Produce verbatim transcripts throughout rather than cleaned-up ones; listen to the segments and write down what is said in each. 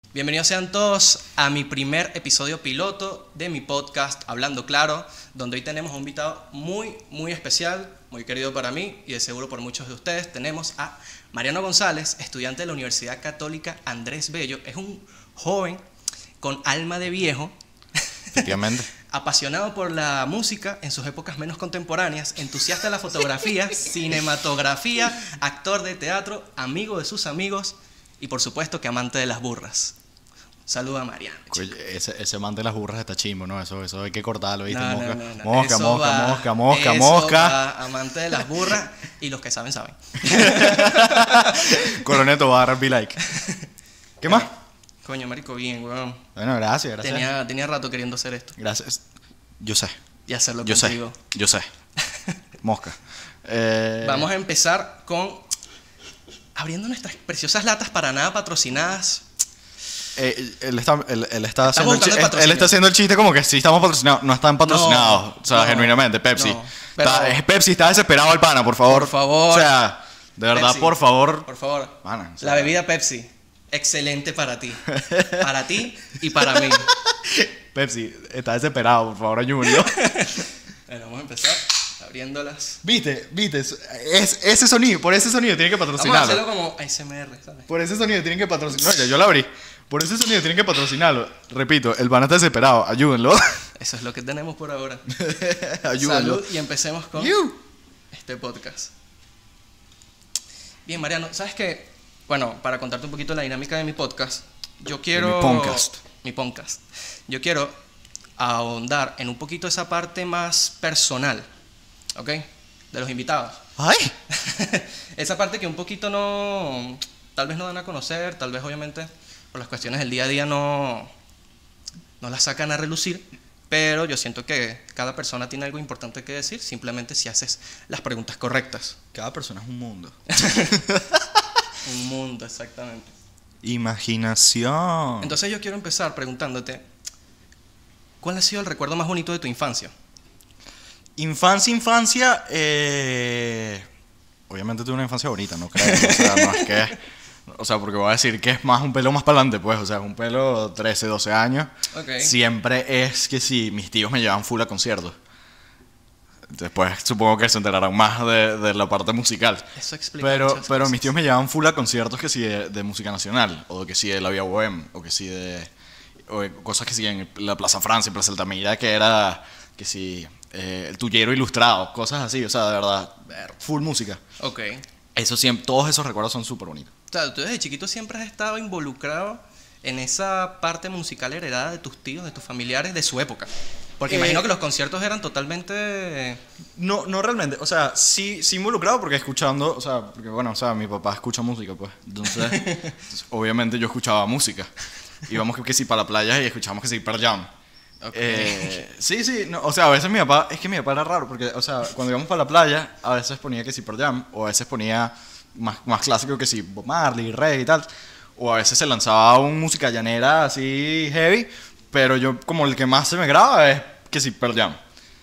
Bienvenidos sean todos a mi primer episodio piloto de mi podcast Hablando Claro, donde hoy tenemos un invitado muy, muy especial, muy querido para mí y de seguro por muchos de ustedes. Tenemos a Mariano González, estudiante de la Universidad Católica Andrés Bello. Es un joven con alma de viejo, efectivamente, apasionado por la música en sus épocas menos contemporáneas, entusiasta de la fotografía, cinematografía, actor de teatro, amigo de sus amigos y por supuesto que amante de las burras. Saluda a Mariano. Oye, ese, ese man de las burras está chimbo, ¿no? Eso, eso hay que cortarlo, ¿viste? No, mosca, no, no, no. mosca, Eso mosca, va, mosca, mosca, eso mosca. va, amante de las burras y los que saben, saben. Coronel Tobar, be like. ¿Qué más? Coño, marico, bien, weón. Bueno, gracias, gracias. Tenía, tenía rato queriendo hacer esto. Gracias. Yo sé. Y hacerlo Yo contigo. sé. Yo sé. Mosca. Eh... Vamos a empezar con abriendo nuestras preciosas latas para nada patrocinadas. Eh, él está, él, él está haciendo el buscando chiste, el él, él está haciendo el chiste como que sí estamos patrocinados. No están patrocinados. No, o sea, no, genuinamente, Pepsi. no, pero- Está- es Pepsi está desesperado el pana, por favor. Por favor. O sea, de verdad, Pepsi, por favor. Por favor. Pana, o sea, La bebida Pepsi. Excelente para ti. Para ti y para mí. Pepsi está desesperado, por favor, ayúdenlo. Bueno, vamos a empezar abriéndolas. Viste, viste, es, ese sonido, por ese sonido tienen que Vamos a patrocinarlo. hacerlo como A S M R, ¿sabes? Por ese sonido tienen que patrocinarlo. No, ya yo lo abrí. Por ese sonido tienen que patrocinarlo. Repito, el pana está desesperado, ayúdenlo. Eso es lo que tenemos por ahora. Ayúdenlo. Salud y empecemos con You. este podcast. Bien, Mariano, ¿sabes qué? Bueno, para contarte un poquito la dinámica de mi podcast, yo quiero... mi podcast. Mi podcast. Yo quiero ahondar en un poquito esa parte más personal, ¿ok? De los invitados. Ay. Esa parte que un poquito no... Tal vez no dan a conocer, tal vez obviamente por las cuestiones del día a día no... No las sacan a relucir, pero yo siento que cada persona tiene algo importante que decir, simplemente si haces las preguntas correctas. Cada persona es un mundo. Un mundo, exactamente. Imaginación. Entonces yo quiero empezar preguntándote, ¿cuál ha sido el recuerdo más bonito de tu infancia? Infancia, infancia, eh... obviamente tuve una infancia bonita, no creo. O sea, no es que... O sea, porque voy a decir que es más un pelo más para adelante, pues. O sea, es un pelo trece, doce años. Ok. Siempre es que si mis tíos me llevaban full a conciertos. Después supongo que se enterarán más de, de la parte musical. Eso explica Pero, muchas pero cosas. mis tíos me llevaban full a conciertos que si de, de música nacional, o que si de la Vía Bohem, o que si de... O de cosas que si en la Plaza Francia, Plaza Altamira, que era... Que si... Eh, el Tullero Ilustrado, cosas así, o sea, de verdad, full música. Ok. Eso siempre, todos esos recuerdos son súper bonitos. O sea, tú desde chiquito siempre has estado involucrado en esa parte musical heredada de tus tíos, de tus familiares, de su época. Porque Eh, imagino que los conciertos eran totalmente... No, no realmente, o sea, sí, sí involucrado porque escuchando, o sea, porque bueno, o sea, mi papá escucha música, pues, entonces, obviamente yo escuchaba música. Íbamos que, que sí para la playa y escuchábamos que sí Pearl Jam. Ok. Eh, sí, sí, no, o sea, a veces mi papá, es que mi papá era raro, porque, o sea, cuando íbamos para la playa, a veces ponía que sí Pearl Jam, o a veces ponía más, más clásico que sí Bob Marley, Rey y tal, o a veces se lanzaba un música llanera así heavy, pero yo como el que más se me graba es que sí Pearl Jam.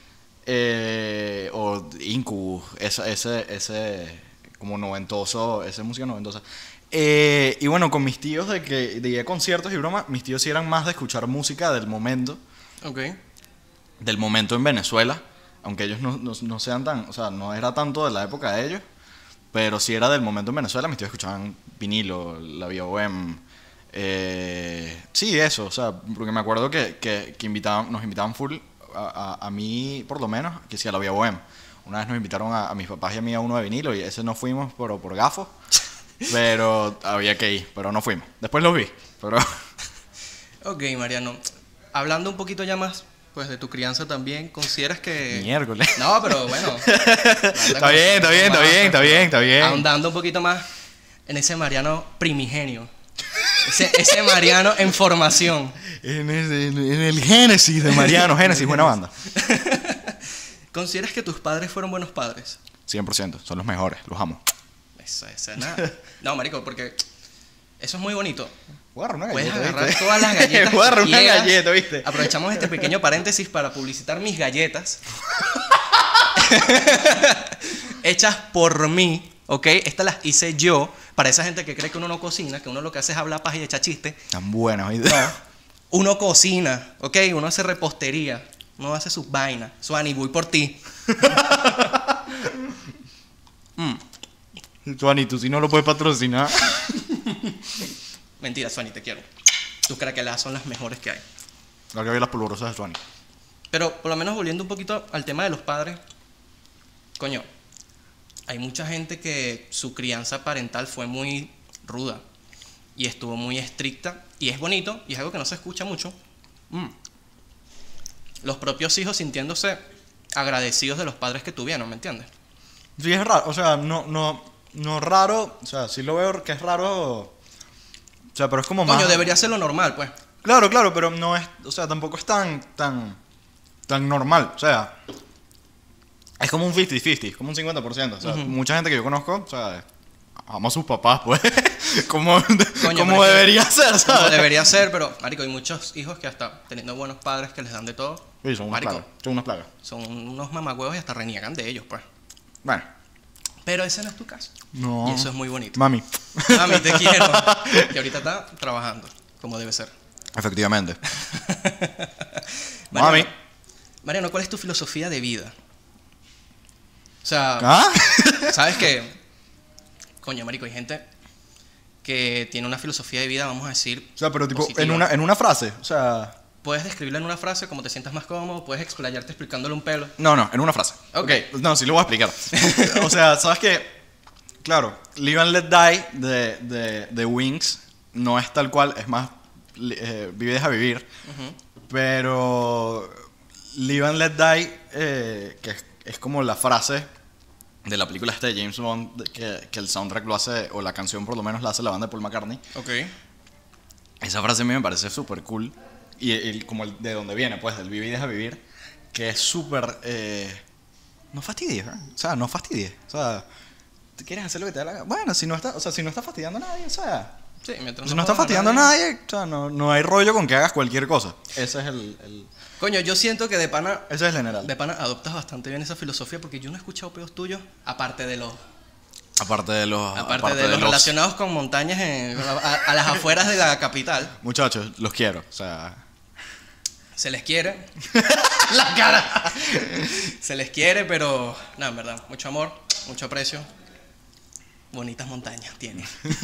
Eh, o Incubus, ese, ese, ese como noventoso, esa música noventosa. Eh, y bueno, con mis tíos de que de ir a conciertos y broma, mis tíos sí eran más de escuchar música del momento, Ok. del momento en Venezuela, aunque ellos no, no, no sean tan, o sea, no era tanto de la época de ellos, pero sí era del momento en Venezuela. Mis tíos escuchaban vinilo, la Vía Bohem, eh, sí, eso, o sea, porque me acuerdo que, que, que invitaban, nos invitaban full, a, a, a mí por lo menos, que sí, a la Vía Bohem. Una vez nos invitaron a, a mis papás y a mí a uno de vinilo y ese no fuimos por, por gafos, pero había que ir, pero no fuimos. Después los vi, pero... Ok, Mariano. Hablando un poquito ya más, pues, de tu crianza también, ¿consideras que...? Miércoles. No, pero bueno. Está bien, está bien, está bien, está bien, está bien. Ahondando un poquito más en ese Mariano primigenio. Ese, ese Mariano en formación. En el, en el Génesis de Mariano, Génesis, buena banda. ¿Consideras que tus padres fueron buenos padres? cien por ciento, son los mejores, los amo. Eso, eso es nada. No, marico, porque eso es muy bonito. Voy a agarrar una Puedes galleta, agarrar ¿viste? todas las galletas Voy a agarrar que una quieras. galleta, ¿viste? Aprovechamos este pequeño paréntesis para publicitar mis galletas. Hechas por mí. ¿ok? Estas las hice yo para esa gente que cree que uno no cocina, que uno lo que hace es hablar paja y echar chistes. Tan buenas, ¿oíste? No, uno cocina, ¿ok? Uno hace repostería, uno hace sus vainas. Suani, voy por ti. mm. Suani, tú si no lo puedes patrocinar. Mentira, Suani, te quiero. Tus craqueladas son las mejores que hay. La que ve las polvorosas de Suani. Pero por lo menos volviendo un poquito al tema de los padres, coño, hay mucha gente que su crianza parental fue muy ruda y estuvo muy estricta, y es bonito y es algo que no se escucha mucho. Mm. Los propios hijos sintiéndose agradecidos de los padres que tuvieron, ¿me entiendes? Sí, es raro, o sea, no, no, no raro, o sea, sí lo veo que es raro, o sea, pero es como más... Coño, debería ser lo normal, pues. Claro, claro, pero no es, o sea, tampoco es tan, tan, tan normal, o sea, es como un cincuenta cincuenta, como un cincuenta por ciento, o sea, Uh-huh. mucha gente que yo conozco, o sea, ama a sus papás, pues, como, Coño, como pero es que- debería ser, ¿sabes? Como debería ser, pero, marico, hay muchos hijos que hasta teniendo buenos padres que les dan de todo, Sí, son unas marico, plagas, son unas plagas. son unos mamagüevos y hasta reniegan de ellos, pues. Bueno, Pero ese no es tu caso. no. Y eso es muy bonito. Mami. Mami, te quiero. Que ahorita está trabajando, como debe ser. Efectivamente. Mariano, Mami. Mariano, ¿cuál es tu filosofía de vida? O sea, ¿Ah? ¿sabes qué? Coño, marico, hay gente que tiene una filosofía de vida, vamos a decir, O sea, pero tipo, positiva. en una, en una frase, o sea... Puedes describirla en una frase como te sientas más cómodo, puedes explayarte explicándole un pelo. No, no, en una frase. Ok. No, sí lo voy a explicar. O sea, ¿sabes qué? Claro, Live and Let Die de, de, de Wings no es tal cual, es más, li- eh, vive y deja vivir. Ujú. Pero Live and Let Die, eh, que es, es como la frase de la película esta de James Bond, de- que, que el soundtrack lo hace, o la canción por lo menos la hace la banda de Paul McCartney. Ok. Esa frase a mí me parece súper cool. Y, y como el, de donde viene, pues, del vive y deja vivir, que es súper... Eh, no fastidies, ¿eh? O sea, no fastidies. O sea, ¿tú quieres hacer lo que te da la gana? Bueno, si no está, o sea, si no está fastidiando a nadie, o sea... Sí, mientras Si no está jodas fastidiando a nadie. nadie, o sea, no, no hay rollo con que hagas cualquier cosa. Ese es el... el Coño, yo siento que de pana, ese es el general. de pana adoptas bastante bien esa filosofía porque yo no he escuchado peos tuyos, aparte de los, Aparte de los... aparte de los relacionados con montañas en- a, a las afueras de la capital. Muchachos, los quiero, o sea... Se les quiere. La cara. Se les quiere, pero no, en verdad, mucho amor, mucho aprecio. Bonitas montañas tiene.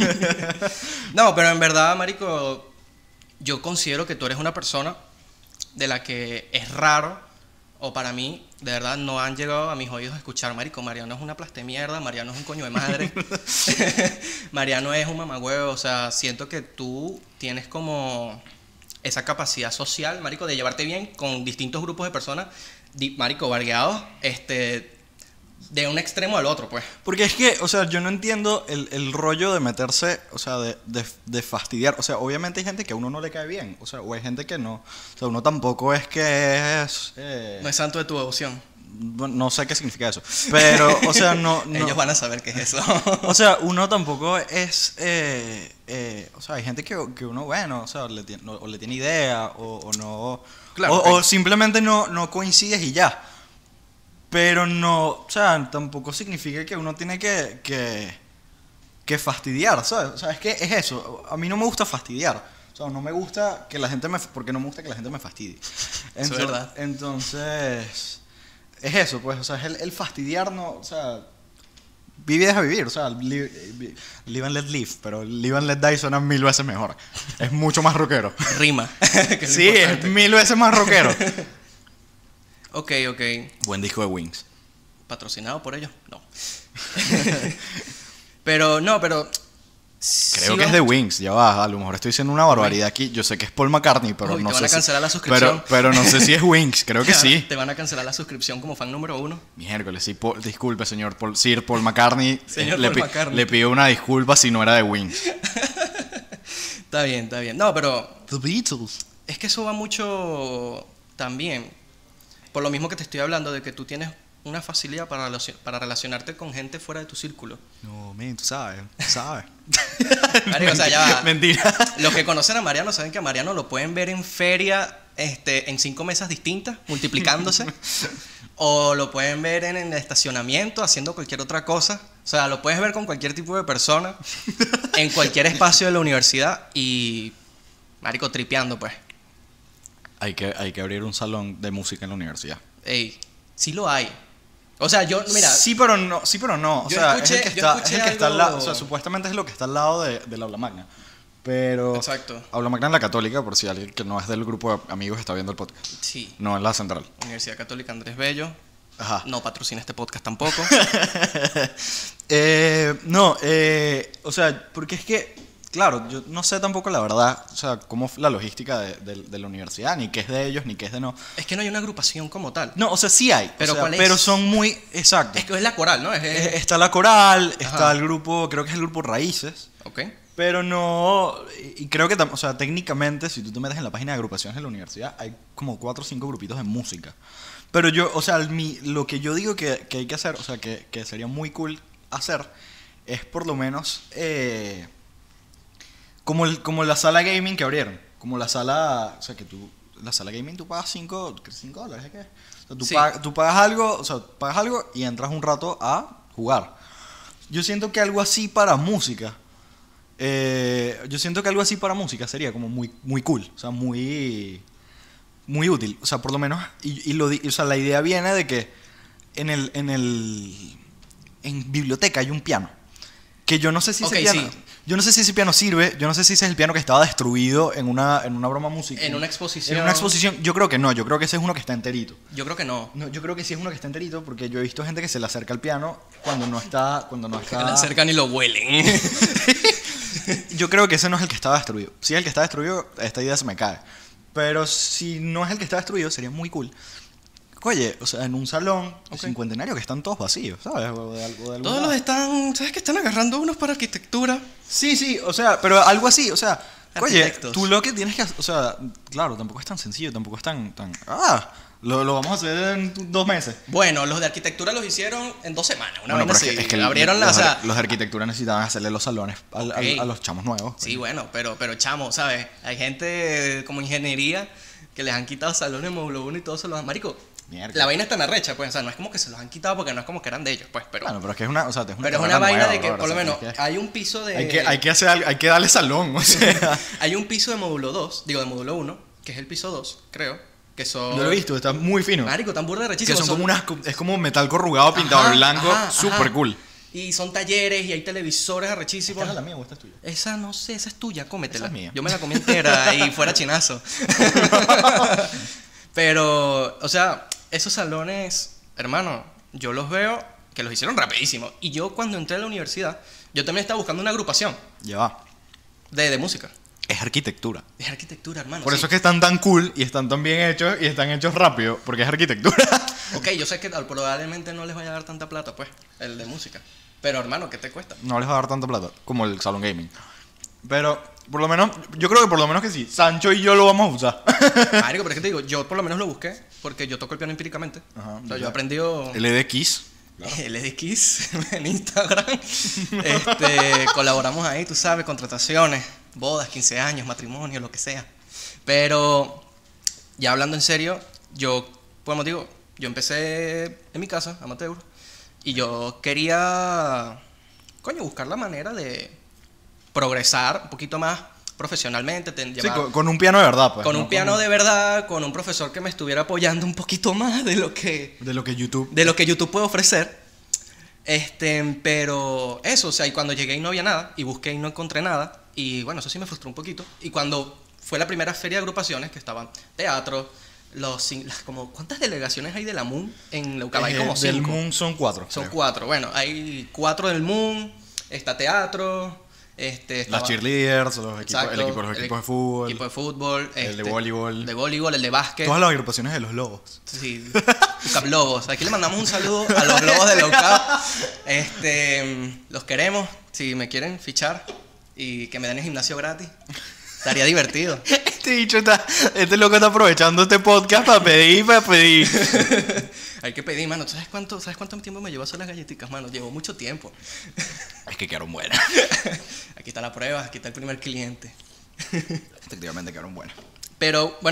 No, pero en verdad, marico, yo considero que tú eres una persona de la que es raro, o para mí, de verdad, no han llegado a mis oídos a escuchar, marico, Mariano es una plaste mierda, Mariano es un coño de madre, Mariano es un mamagüevo, o sea, siento que tú tienes como esa capacidad social, marico, de llevarte bien con distintos grupos de personas, di- marico, vargueados, este, de un extremo al otro, pues. Porque es que, o sea, yo no entiendo el, el rollo de meterse, o sea, de, de, de fastidiar. O sea, obviamente hay gente que a uno no le cae bien, o sea, o hay gente que no. O sea, uno tampoco es que es... eh, No es santo de tu devoción. bueno, no sé qué significa eso. Pero, o sea, no... no Ellos van a saber qué es eso. o sea, uno tampoco es... eh, eh, o sea, hay gente que, que uno, bueno, o sea, le tiene, no- o le tiene idea, o, o no... Claro, o, ok. o simplemente no, no coincides y ya. Pero no, o sea, tampoco significa que uno tiene que, que, que fastidiar, ¿sabes? O sea, es que es eso. A mí no me gusta fastidiar. O sea, no me gusta que la gente me... Porque no me gusta que la gente me fastidie. es Enton- verdad. Entonces... Es eso, pues, o sea, es el, el fastidiar, no, o sea, vive y deja vivir, o sea, live, live and let live, pero live and let die suena mil veces mejor. Es mucho más rockero. Rima. que es lo Sí, es importante. mil veces más rockero. Ok, ok. Buen disco de Wings. ¿Patrocinado por ellos? No. Pero, no, pero... Creo que es de Wings, ya va, a lo mejor estoy diciendo una barbaridad aquí. Yo sé que es Paul McCartney, pero Uy, no te van sé a si- cancelar la suscripción. Pero, pero no sé si es Wings, creo que sí. Te van a cancelar la suscripción como fan número uno. Miércoles, sí, Paul- disculpe, señor Paul, Sir Paul McCartney. Señor le, Paul pi- McCartney. le pido una disculpa si no era de Wings. Está bien, está bien. No, pero The Beatles. es que eso va mucho también. Por lo mismo que te estoy hablando, de que tú tienes una facilidad para, relacion- para relacionarte con gente fuera de tu círculo. No, men, tú sabes, tú sabes. Marico, o sea, ya va. Mentira. Los que conocen a Mariano saben que a Mariano lo pueden ver en feria este, en cinco mesas distintas, multiplicándose. O lo pueden ver en el estacionamiento, haciendo cualquier otra cosa. O sea, lo puedes ver con cualquier tipo de persona, en cualquier espacio de la universidad y, marico, tripeando, pues. Hay que, hay que abrir un salón de música en la universidad. Ey, sí lo hay. O sea, yo, mira... Sí, pero no, sí, pero no. O yo sea, escuché- es el que yo está, es escuché el que está al algo- lado, o sea, supuestamente es lo que está al lado de, del aula magna. Pero Exacto. aula magna en la católica, por si alguien que no es del grupo de amigos está viendo el podcast. Sí. No en la central. Universidad Católica Andrés Bello. Ajá. No patrocina este podcast tampoco. eh, no, eh, o sea, porque es que, claro, yo no sé tampoco la verdad, o sea, cómo es la logística de, de- de la universidad, ni qué es de ellos, ni qué es de no. Es que no hay una agrupación como tal. No, o sea, sí hay, Pero o sea, ¿cuál es? pero son muy, exacto. Es que es la coral, ¿no? Es, es- Eh, Está la coral, está Ajá. el grupo, creo que es el grupo Raíces. ok. Pero no, y y creo que, tam- o sea, técnicamente, si tú te metes en la página de agrupaciones de la universidad, hay como cuatro o cinco grupitos de música. Pero yo, o sea, mi, lo que yo digo que, que hay que hacer, o sea, que, que sería muy cool hacer, es por lo menos eh, como, el, como la sala gaming que abrieron. Como la sala, o sea, que tú, la sala gaming tú pagas cinco dólares, ¿es qué? O sea, tú, Sí. pag- tú pagas algo, o sea, pagas algo y entras un rato a jugar. Yo siento que algo así para música, eh, yo siento que algo así para música sería como muy, muy cool, o sea, muy, muy útil. O sea, por lo menos, y, y lo, di- o sea, la idea viene de que en el, en el, en biblioteca hay un piano, que yo no sé si Ok, ese piano, sí. yo no sé si ese piano sirve, yo no sé si ese es el piano que estaba destruido en una, en una broma musical. En una exposición. En una exposición, yo creo que no, yo creo que ese es uno que está enterito. Yo creo que no. No, yo creo que sí es uno que está enterito porque yo he visto gente que se le acerca al piano cuando no está, cuando no Se la está. acercan y lo huelen. Yo creo que ese no es el que estaba destruido. Si es el que está destruido, esta idea se me cae. Pero si no es el que está destruido, sería muy cool. Oye, o sea, en un salón Ok. cincuentenario que están todos vacíos, ¿sabes? O de algo de algún Todos lado. los están, ¿sabes que están agarrando unos para arquitectura? Sí, sí, o sea, pero algo así, o sea, oye, Arquitectos. tú lo que tienes que hacer, o sea, claro, tampoco es tan sencillo, tampoco es tan, tan ah, lo, lo vamos a hacer en dos meses. Bueno, los de arquitectura los hicieron en dos semanas. Una Bueno, vaina pero es así. que, es que Abrieron la, los, o sea, los de arquitectura necesitaban hacerle los salones al- al- Ok. a los chamos nuevos. sí, bueno, pero, pero chamo, ¿sabes? Hay gente como ingeniería que les han quitado salones módulo uno y todo se los han... Marico, Mierda. la vaina es tan arrecha, pues, o sea, no es como que se los han quitado porque no es como que eran de ellos, pues, pero... Bueno, pero es que es una, o sea, es una pero es carrera una vaina nueva, de que, brother, por lo o sea, menos, tienes que- hay un piso de... hay que, hay que hacer algo, hay que darle salón, o sea. hay un piso de módulo dos, digo, de módulo uno, que es el piso dos, creo, que son... Yo lo he visto, está muy fino. Marico, tan burda de Que rechísimo. son como unas, es como metal corrugado pintado Ajá, de blanco, ajá, súper ajá. cool. Y son talleres y hay televisores arrechísimos. ¿Esta es la mía o esta es tuya? Esa no sé, esa es tuya, cómetela. Esa es mía. Yo me la comí entera y fuera chinazo. Pero, o sea, esos salones, hermano, yo los veo que los hicieron rapidísimo. Y yo cuando entré a la universidad, yo también estaba buscando una agrupación Ya va. de, de música. Es arquitectura. Es arquitectura, hermano. Por sí. eso es que están tan cool y están tan bien hechos y están hechos rápido, porque es arquitectura. Ok, yo sé que probablemente no les vaya a dar tanta plata, pues, el de música. Pero, hermano, ¿qué te cuesta? No les va a dar tanta plata como el salón gaming. Pero, por lo menos, yo creo que por lo menos que sí. Sancho y yo lo vamos a usar. Marico, pero es que te digo, yo por lo menos lo busqué porque yo toco el piano empíricamente. Ajá, o sea, yo ya. he aprendido... L E D X. L D X en Instagram. Este, colaboramos ahí, tú sabes, contrataciones, bodas, quince años, matrimonio, lo que sea. Pero ya hablando en serio, yo, como digo, yo empecé en mi casa, amateur, y yo quería, coño, buscar la manera de progresar un poquito más profesionalmente, ten- Sí, llevar- con, con un piano de verdad, pues. con ¿no? un piano de verdad, con un profesor que me estuviera apoyando un poquito más de lo que De lo que YouTube. de lo que YouTube puede ofrecer. Este, pero eso, o sea, y cuando llegué y no había nada, y busqué y no encontré nada, y bueno, eso sí me frustró un poquito. Y cuando fue la primera feria de agrupaciones, que estaban teatro, los, cin- las, como, ¿cuántas delegaciones hay de la Moon en Leucaba? Hay Eh, como del cinco. Moon son cuatro. Son creo. cuatro, bueno, hay cuatro del Moon, está teatro, este, Las estaba- cheerleaders, los equipos, Exacto, el equipo, los el equipos de fútbol. equipo de fútbol, el de este, voleibol. el de voleibol, el de básquet. Todas las agrupaciones de los lobos. Sí, Lucap Lobos. Aquí le mandamos un saludo a los Lobos de Leucap. Este, los queremos. Si me quieren fichar y que me den el gimnasio gratis, estaría divertido. Este bicho está, este loco está aprovechando este podcast para pedir, para pedir. Hay que pedir, mano. ¿Tú sabes cuánto, ¿sabes cuánto tiempo me llevó a hacer las galletitas, mano? Llevó mucho tiempo. Es que quedaron buenas. Aquí está la prueba, aquí está el primer cliente. Efectivamente quedaron buenas. Pero, bueno,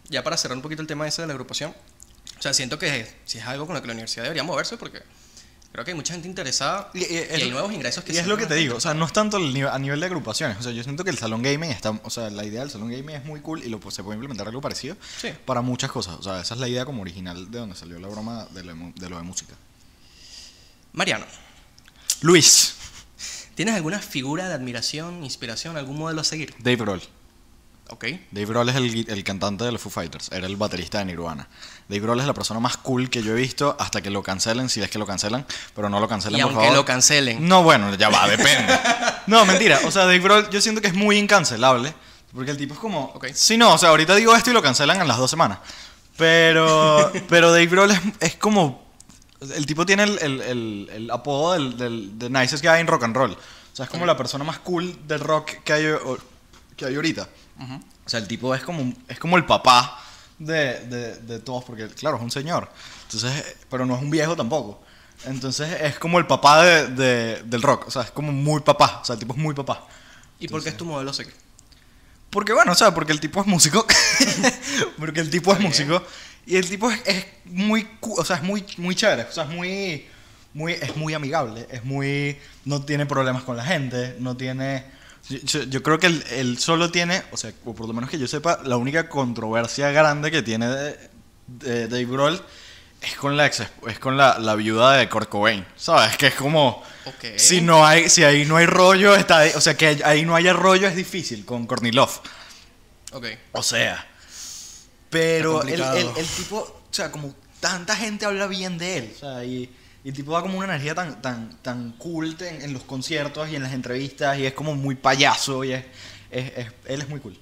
ya para cerrar un poquito el tema ese de la agrupación, o sea, siento que si es algo con lo que la universidad debería moverse, porque creo que hay mucha gente interesada y, Y, y- y hay nuevos ingresos que Y es se lo que van te a digo, o sea, no es tanto el nive- a nivel de agrupaciones. O sea, yo siento que el salón gaming está, o sea, la idea del salón gaming es muy cool y lo, pues, se puede implementar algo parecido Sí. para muchas cosas. O sea, esa es la idea como original de donde salió la broma de, la mu- de lo de música. Mariano, Luis, ¿tienes alguna figura de admiración, inspiración, algún modelo a seguir? Dave Grohl. Ok. Dave Grohl es el, gui- el cantante de los Foo Fighters, era el baterista de Nirvana. Dave Grohl es la persona más cool que yo he visto hasta que lo cancelen, si es que lo cancelan, pero no lo cancelen, Y por aunque favor. lo cancelen. No, bueno, ya va, depende. No, mentira, o sea, Dave Grohl yo siento que es muy incancelable, porque el tipo es como... Ok. Sí, no, o sea, ahorita digo esto y lo cancelan en las dos semanas. Pero, pero Dave Grohl es, es como... El tipo tiene el, el, el, el apodo del, del, del nicest guy en rock and roll. O sea, es como Ok. la persona más cool del rock que hay, o- que hay ahorita. Ujú. O sea, el tipo es como, es como el papá de, de, de todos, porque claro, es un señor. Entonces, pero no es un viejo tampoco. Entonces es como el papá de, de- del rock. O sea, es como muy papá. O sea, el tipo es muy papá. ¿Y por qué es tu modelo a seguir? Porque bueno, o sea, porque el tipo es músico. Porque el tipo es Está bien. músico. Y el tipo es, es muy, cu- o sea, es muy, muy chévere. O sea, es muy, muy, es muy amigable. Es muy, no tiene problemas con la gente. No tiene... Yo, yo- yo creo que él, él solo tiene, o sea, o por lo menos que yo sepa, la única controversia grande que tiene de, de Dave Grohl es con la ex, es con la, la viuda de Kurt Cobain, ¿sabes? Que es como, Ok. si no hay, si ahí no hay rollo, está, ahí- o sea, que ahí no haya rollo es difícil con Courtney Love. Ok. O sea, pero el, Está el, complicado. el tipo, o sea, como tanta gente habla bien de él, o sea, y, y el tipo da como una energía tan, tan, tan cool en, en los conciertos y en las entrevistas, y es como muy payaso, y es, es, es- él es muy cool.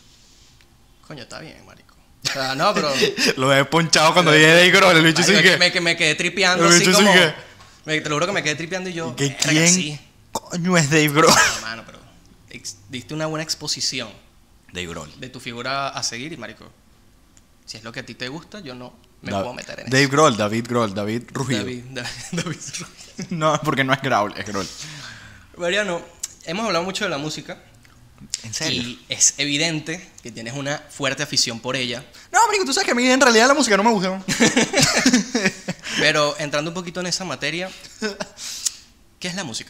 Coño, está bien, marico. O sea, no, pero... Lo he ponchado cuando dije Dave Grohl, el bicho Marico, sí que... me, que me quedé tripeando El así bicho sí como... que- Me, te lo juro que me quedé tripeando y yo... que "Verga, ¿Quién sí". coño es Dave Grohl? No, mano, pero ex- diste una buena exposición Dave Grohl. de tu figura a seguir y, marico, si es lo que a ti te gusta, yo no me Da- puedo meter en Dave eso. Grohl, David Grohl, David Rugido. David, David, David Ruiz. No, porque no es Grohl, es Grohl. Mariano, hemos hablado mucho de la música ¿En serio? y es evidente que tienes una fuerte afición por ella, No, amigo, tú sabes que a mí en realidad la música no me gusta. pero entrando un poquito en esa materia, ¿qué es la música?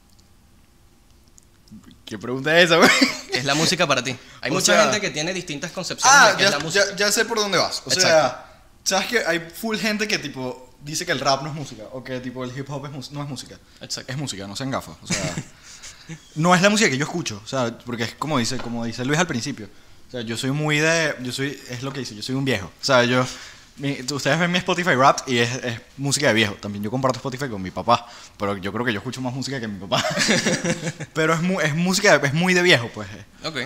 ¿Qué pregunta es esa, güey? ¿Qué es la música para ti? Hay O mucha sea- gente que tiene distintas concepciones Ah, de qué ya, es la música. ya, ya sé por dónde vas. O Exacto. sea, ¿sabes que hay full gente que tipo dice que el rap no es música? O que tipo el hip hop es mus- no es música. Exacto. Es música, no sean gafas. O sea, no es la música que yo escucho. O sea, porque es como dice, como dice Luis al principio. O sea, yo soy muy de... Yo soy... Es lo que dice, yo soy un viejo. O sea, yo... mi- ustedes ven mi Spotify Rap y es, es música de viejo. También yo comparto Spotify con mi papá. Pero yo creo que yo escucho más música que mi papá. Pero es, mu- es música... Es muy de viejo, pues. Ok.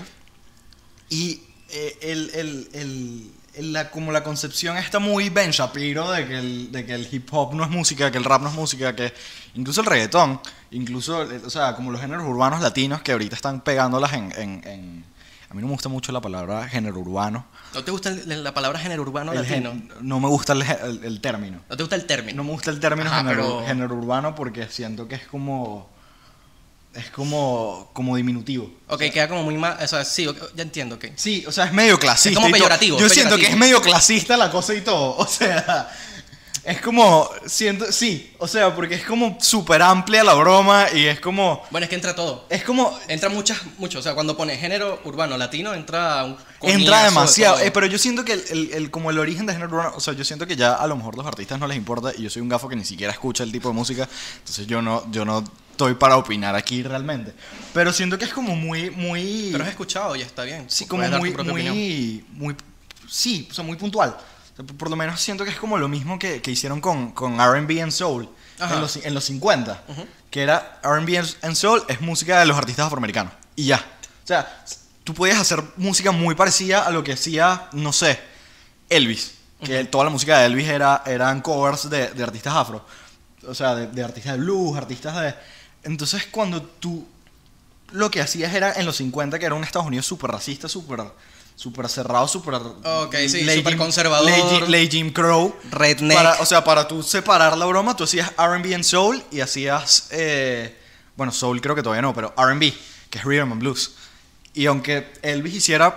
Y eh, el, el, el, el- la, como la concepción está muy Ben Shapiro de que, el, de que el hip hop no es música, que el rap no es música, que incluso el reggaetón, incluso, eh, o sea, como los géneros urbanos latinos que ahorita están pegándolas en... en, en- a mí no me gusta mucho la palabra género urbano. ¿No te gusta el- la palabra género urbano El latino? gen- no me gusta el, ge- el- el término. ¿No te gusta el término? No me gusta el término Ajá, género, pero- género urbano porque siento que es como... Es como, como diminutivo. Ok, queda como muy mal. O sea, sí, ok, ya entiendo, ok. Sí, o sea, es medio clasista. Es como y todo. peyorativo, Yo es siento que peyorativo. es medio clasista la cosa y todo. O sea, es como. Siento, sí, o sea, porque es como súper amplia la broma y es como. Bueno, es que entra todo. Es como. Entra muchas, mucho. O sea, cuando pones género urbano latino, entra un coñazo Entra de demasiado. todo. Eh, pero yo siento que el, el- el- como el origen de género urbano, o sea, yo siento que ya a lo mejor los artistas no les importa y yo soy un gafo que ni siquiera escucha el tipo de música, entonces yo no, yo no estoy para opinar aquí realmente. Pero siento que es como muy, muy. Pero has escuchado y está bien. Sí, como Puedes dar tu muy, propia opinión. muy, muy, sí, o sea, muy puntual. O sea, por- por lo menos siento que es como lo mismo que, que hicieron con, con R and B and Soul Ajá. en los, en los cincuenta, Ujú. que era R and B and Soul es música de los artistas afroamericanos y ya. O sea, tú podías hacer música muy parecida a lo que hacía, no sé, Elvis, que toda la música de Elvis era, eran covers de, de artistas afro, o sea, de, de artistas de blues, artistas de... Entonces cuando tú lo que hacías era en los cincuenta, que era un Estados Unidos súper racista, súper súper cerrado, súper... Ok, sí, ley súper Jim- conservador. Ley, Jim- ley Jim Crow. Redneck. Para- o sea, para tú separar la broma, tú hacías R and B and Soul y hacías... eh, bueno, Soul creo que todavía no, pero R and B, que es Rhythm and Blues. Y aunque Elvis hiciera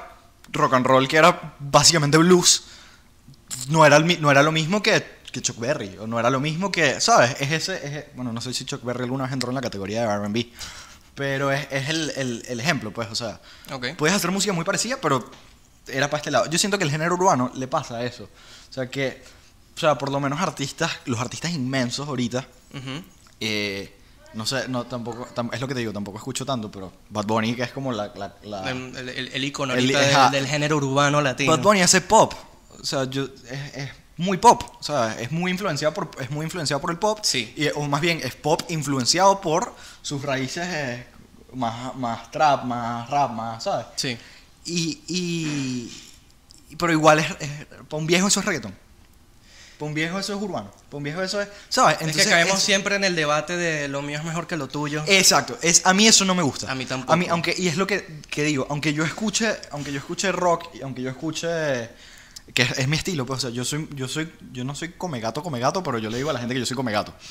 rock and roll que era básicamente blues, no era, el, mi- no era lo mismo que, que Chuck Berry, o no era lo mismo que, ¿sabes? Es ese, es, bueno, no sé si Chuck Berry alguna vez entró en la categoría de R and B, pero es, es el, el, el ejemplo, pues, o sea, Ok. puedes hacer música muy parecida, pero era para este lado. Yo siento que el género urbano le pasa eso, o sea, que, o sea, por lo menos artistas, los artistas inmensos ahorita, Ujú. eh, no sé, no, tampoco, tam- es lo que te digo, tampoco escucho tanto, pero Bad Bunny, que es como la... la, la- El, el, el- el icono El- ahorita del- ajá. del, género urbano latino. Bad Bunny hace pop, o sea, yo, es, es muy pop, o sea, es muy influenciado por, es muy influenciado por el pop, Sí. y, o más bien es pop influenciado por sus raíces eh, más, más trap, más rap, más, ¿sabes? Sí. Y, y, pero igual es, es- para un viejo eso es reggaetón, para un viejo eso es urbano, para un viejo eso es, ¿sabes? es que caemos es- siempre en el debate de lo mío es mejor que lo tuyo. Exacto, es, a mí eso no me gusta. A mí tampoco. A mí, aunque, y es lo que, que digo, aunque yo escuche, aunque yo escuche rock, y aunque yo escuche, que es, es mi estilo, pues, o sea, yo soy, yo soy, yo no soy come gato, come gato, pero yo le digo a la gente que yo soy come gato.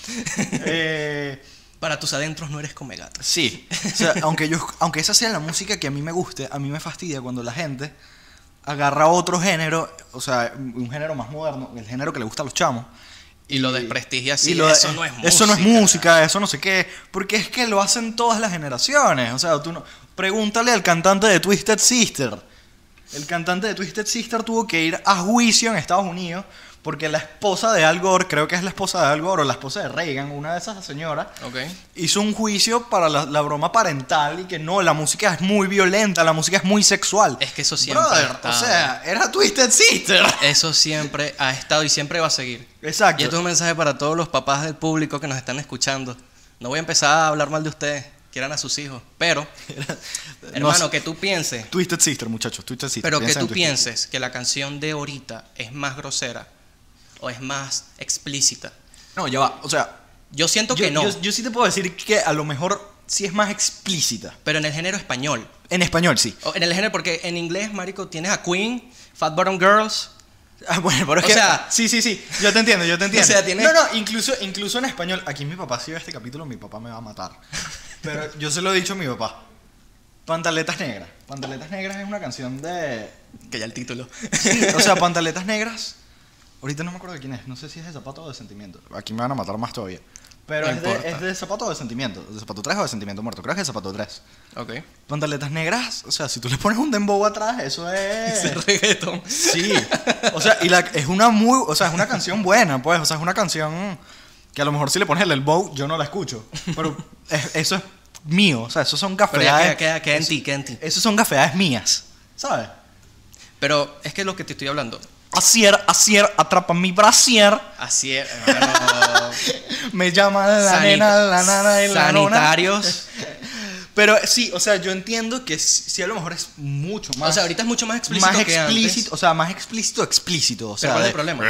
eh, Para tus adentros no eres come gato. sí, o sea, aunque yo, aunque esa sea la música que a mí me guste, a mí me fastidia cuando la gente agarra otro género, o sea, un género más moderno, el género que le gusta a los chamos. Y lo desprestigia así, y lo- eso no es música. Eso no es música, eso no sé qué. Porque es que lo hacen todas las generaciones. O sea, tú no, pregúntale al cantante de Twisted Sister. El cantante de Twisted Sister tuvo que ir a juicio en Estados Unidos porque la esposa de Al Gore, creo que es la esposa de Al Gore o la esposa de Reagan, una de esas señoras, Ok. hizo un juicio para la, la broma parental y que no, la música es muy violenta, la música es muy sexual. Es que eso siempre Brother, ha estado. o sea, era Twisted Sister. Eso siempre ha estado y siempre va a seguir. Exacto. Y esto es un mensaje para todos los papás del público que nos están escuchando. No voy a empezar a hablar mal de ustedes. Quieran a sus hijos. Pero, hermano, No sé. que tú pienses, Twisted Sister, muchachos, Twisted Sister. pero que Piensen en tú Twisted pienses que la canción de ahorita es más grosera o es más explícita. No, ya va. O sea, Yo siento yo, que no, yo, yo sí te puedo decir que a lo mejor sí es más explícita. pero en el género español. En español, sí. O en el género, porque en inglés, marico, tienes a Queen, Fat Bottom Girls. Ah, bueno, pero es O que. sea- sí, sí, sí. Yo te entiendo, yo te entiendo. O sea, tiene- No, no, incluso, incluso en español. Aquí mi papá, si ve este capítulo, mi papá me va a matar. Pero yo se lo he dicho a mi papá. Pantaletas Negras. Pantaletas Negras es una canción de. Que ya el título. Sí, o sea, Pantaletas Negras. Ahorita no me acuerdo de quién es. No sé si es de Zapato o de Sentimiento. Aquí me van a matar más todavía. Pero No es, de, importa. es de Zapato o de Sentimiento. ¿De Zapato tres o de Sentimiento Muerto? Creo que es de Zapato tres. Ok. Pantaletas Negras, o sea, si tú le pones un dembow atrás, eso es. Ese reggaetón. Sí. O sea, y la, es una muy, o sea, es una canción buena, pues, o sea, es una canción que a lo mejor si le pones el dembow yo no la escucho, pero es- eso es mío, o sea, esos son Pero ya gafeadas. queda, queda, queda en eso- ti, queda en ti. Esos son gafeadas mías, ¿sabes? Pero es que lo que te estoy hablando. Asier, asier, atrapa mi brasier, Así es, hermano. me llama la Sanita- nena, la nana y la nona. Sanitarios. Pero sí, o sea, yo entiendo que sí, sí a lo mejor es mucho más. O sea, ahorita es mucho más explícito más que explícito, antes. o sea, más explícito, explícito. O sea, Pero ¿cuál es el de- problema?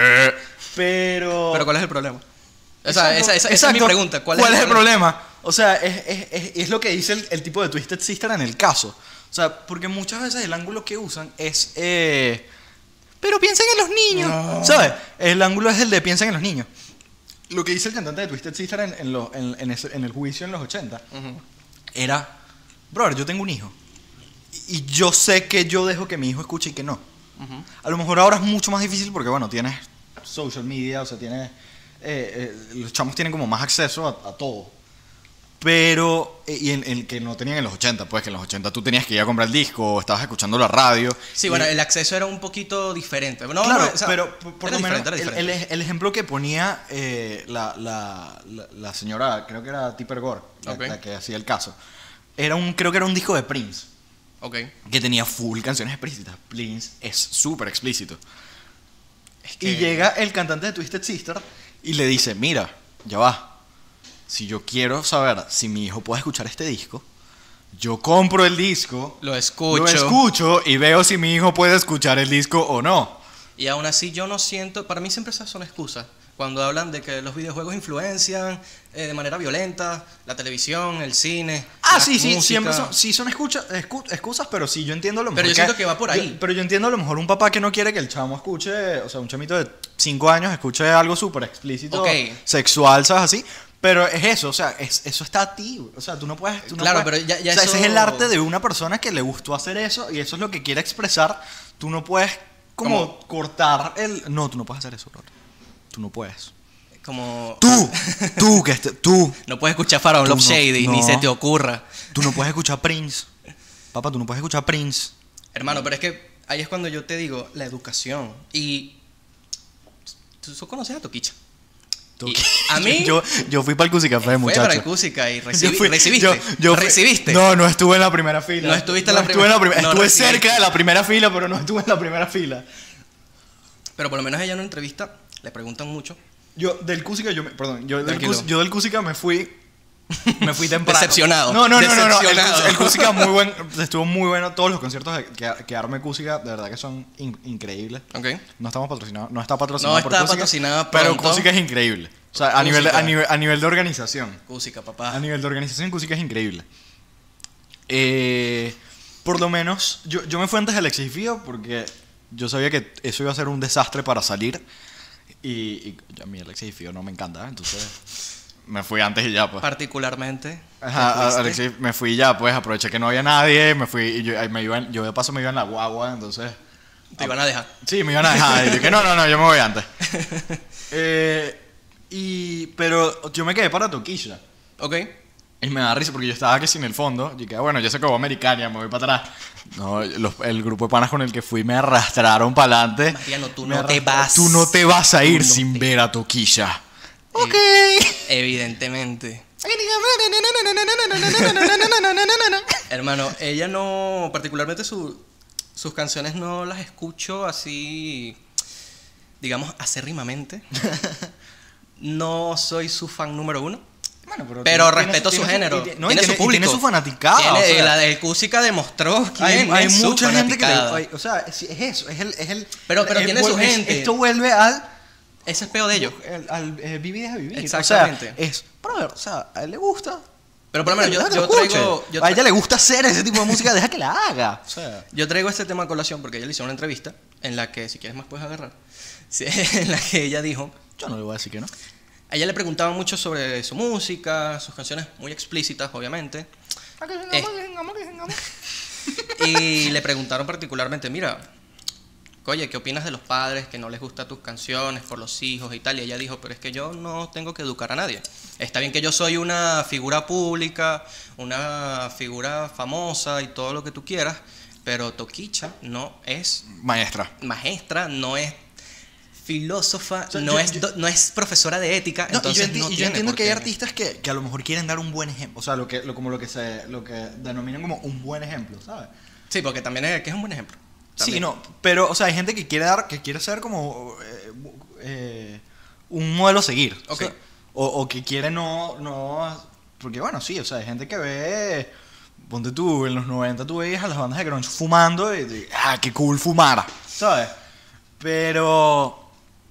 Pero. Pero ¿cuál es el problema? O sea, Exacto, esa, esa- esa es mi exacto. pregunta. ¿Cuál, es el problema? O sea, es, es, es, es lo que dice el, el tipo de Twisted Sister en el caso. O sea, porque muchas veces el ángulo que usan es. Eh, pero piensen en los niños. No. ¿Sabes? El ángulo es el de piensen en los niños. Lo que dice el cantante de Twisted Sister en, en, lo- en, en ese- en el juicio en los ochenta Ujú. era: brother, yo tengo un hijo. Y y yo sé que yo dejo que mi hijo escuche y que no. Ujú. A lo mejor ahora es mucho más difícil porque, bueno, tienes social media, o sea, tienes. eh, eh, los chamos tienen como más acceso a, a todo. Pero. eh, y en el que no tenían en los ochenta, pues que en los ochenta tú tenías que ir a comprar el disco o estabas escuchando la radio. Sí, y- bueno, el acceso era un poquito diferente. No, claro, no, o sea, pero por, por era lo menos diferente, era el, diferente. el- el ejemplo que ponía eh, la, la, la, la señora, creo que era Tipper Gore, la, Ok. la que hacía el caso, era un, creo que era un disco de Prince, Ok. que tenía full canciones explícitas. Prince es súper explícito. Es que- Y llega el cantante de Twisted Sister y le dice: mira, ya va. Si yo quiero saber si mi hijo puede escuchar este disco, yo compro el disco, Lo escucho. lo escucho y veo si mi hijo puede escuchar el disco o no. Y aún así yo no siento, para mí siempre esas son excusas. Cuando hablan de que los videojuegos influencian eh, de manera violenta, la televisión, el cine. Ah, la sí, sí, música. siempre son, sí son escucha- escu- excusas, pero sí, yo entiendo a lo mejor. Pero yo siento que va por ahí. yo- pero yo entiendo a lo mejor un papá que no quiere que el chamo escuche, o sea, un chamito de cinco años escuche algo súper explícito, Ok. sexual, ¿sabes? Así. Pero es eso, o sea, es, eso está a ti. O sea, tú no puedes. Tú no Claro, puedes- pero ya- ya o sea, eso- ese es el arte de una persona que le gustó hacer eso y eso es lo que quiere expresar. Tú no puedes como Como- cortar el. No, tú no puedes hacer eso, bro. Tú no puedes. Como... Tú, tú, que este, tú, No puedes escuchar Faraón Tú Love no- Shady, ni no. se te ocurra. tú no puedes escuchar Prince. Papá, tú no puedes escuchar Prince. Hermano, pero es que ahí es cuando yo te digo la educación. Y tú, tú conoces a Toquicha. Tú- Y a mí- yo, yo fui para el Cusi Café, Fue muchacho. para el Cúsica y recibi- Yo fui- recibiste. yo- yo fui- recibiste. No, no estuve en la primera fila. No estuviste en No la estuve en la primera- primera. no estuve recibiste. cerca de la primera fila, pero no estuve en la primera fila. Pero por lo menos ella en una entrevista le preguntan mucho. Yo del Cusica, yo me, perdón, yo del, Tranquilo. Cus- yo del Cusica me fui me fui temprano. Decepcionado. No, no, no, no, no. El, Decepcionado. Cus- el Cusica muy buen, estuvo muy bueno. Todos los conciertos de- que, que arme Cusica, de verdad que son in- increíbles. Ok. No estamos patrocinados, no está patrocinado No por está Cusica, patrocinada pero pronto. Cusica es increíble. O sea, a nivel, de- a, Cusica. nivel, a nivel de organización. Cúsica, papá. A nivel de organización, Cusica es increíble. Eh, por lo menos, yo, yo me fui antes del Exifío porque yo sabía que eso iba a ser un desastre para salir. Y, y a mí el Exifío no me encanta, entonces me fui antes y ya, pues. Particularmente. Ajá, ¿te a- fuiste? al Exifío me fui ya, pues aproveché que no había nadie, me fui y yo, ahí me iba en- yo de paso me iba en la guagua, entonces. Te iban a dejar. Sí, me iban a dejar. Y yo dije, no, no, no, yo me voy antes. Eh, y, pero yo me quedé para Toquilla. Ok. Y me da risa porque yo estaba que sin el fondo. Y que bueno, ya se acabó Americania, me voy para atrás. No, los- el grupo de panas con el que fui me arrastraron para adelante. Mariano, tú Me no te arrastraron. vas. Tú no te vas a ir Tú no sin te- ver a Toquilla. Ok. Evidentemente. Hermano, ella no, particularmente su- sus canciones no las escucho así, digamos, acérrimamente. No soy su fan número uno. Bueno, Pero tiene- respeto tiene su género. y tiene- no, y tiene tiene- su y público. Tiene su fanaticada. Tiene- o sea, la del Cusica demostró quién hay, hay es su mucha gente que le, fanaticada. hay- o sea, sí, es eso, es el, es el Pero- pero es- tiene su vuelve- es- gente. Esto vuelve al Ese es peo de ellos. al, al, eh, vivir es vivir. Exactamente. O sea, es, brother, o sea, a él le gusta. Pero por lo menos yo, Deja que yo lo escuche. traigo... Yo, A tra- ella le gusta hacer ese tipo de música, deja que la haga. O sea, yo traigo este tema a colación porque ella le hizo una entrevista en la que, si quieres más puedes agarrar, sí, en la que ella dijo... yo no le voy a decir que no. A ella le preguntaban mucho sobre su música, sus canciones muy explícitas, obviamente. Eh. Y le preguntaron particularmente, mira, oye, ¿qué opinas de los padres que no les gustan tus canciones por los hijos y tal? Y ella dijo, pero es que yo no tengo que educar a nadie. Está bien que yo soy una figura pública, una figura famosa y todo lo que tú quieras, pero Toquicha no es Maestra. maestra, no es filósofa, O sea, no, yo- es yo- do- no es profesora de ética, No, y yo, entonces enti- no y yo tiene entiendo por que hay qué. artistas que, que a lo mejor quieren dar un buen ejemplo. O sea, lo que, lo, como lo que se lo que denominan como un buen ejemplo, ¿sabes? Sí, porque también es, que es un buen ejemplo. Sí, También. no, pero, o sea, hay gente que quiere dar, que quiere ser como eh, eh, un modelo a seguir. O, Ok. sea, o, o que quiere no, no, porque bueno, sí, o sea, hay gente que ve, ponte tú, en los noventa tú veías a las bandas de grunge fumando y, y, ah, qué cool fumar, ¿sabes? Pero,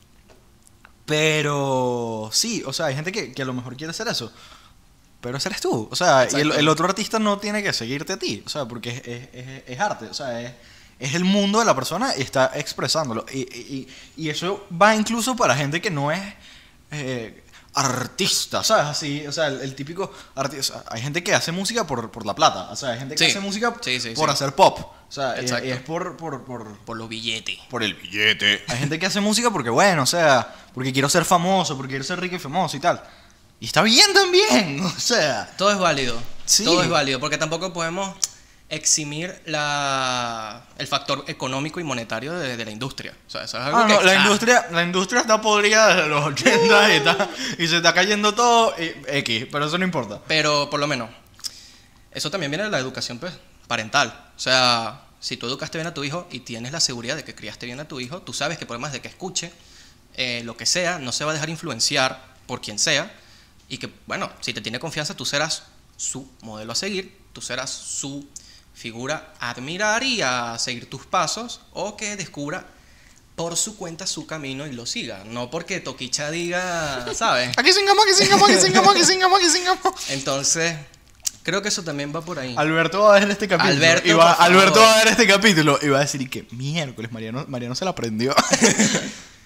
pero, sí, o sea, hay gente que, que a lo mejor quiere hacer eso. Pero ese eres tú. O sea, y el, Exacto. el otro artista no tiene que seguirte a ti. O sea, porque es, es, es, es arte. O sea, es, es el mundo de la persona y está expresándolo. Y, y, y eso va incluso para gente que no es eh, artista, ¿sabes? Así, o sea, el, el típico artista. Hay gente que hace música por, por la plata. O sea, hay gente que Sí. hace música Sí, sí, por sí. hacer pop. O sea, y, Exacto. y es por, por, por, Por los billetes. por el billete. Hay gente que hace música porque, bueno, o sea, porque quiero ser famoso, porque quiero ser rico y famoso y tal. Y está bien también, o sea. Todo es válido. Sí. Todo es válido, porque tampoco podemos eximir la, el factor económico y monetario de, de la industria. O sea, eso es algo Ah, que... no, la, ah, industria, la industria está podrida desde los ochenta y, está- y se está cayendo todo y, X, pero eso no importa. Pero por lo menos, eso también viene de la educación pues, parental. O sea, si tú educaste bien a tu hijo y tienes la seguridad de que criaste bien a tu hijo, tú sabes que por más de que escuche eh, lo que sea, no se va a dejar influenciar por quien sea. Y que, bueno, si te tiene confianza, tú serás su modelo a seguir, tú serás su figura a admirar y a seguir tus pasos, o que descubra por su cuenta su camino y lo siga. No porque Toquicha diga, ¿sabes? Aquí singamos, aquí singamos, aquí singamos, aquí singamos, aquí singamos. Entonces, creo que eso también va por ahí. Alberto va a ver este capítulo. Alberto, y va, por favor. Alberto va a ver este capítulo y va a decir que miércoles, Mariano, Mariano se la aprendió.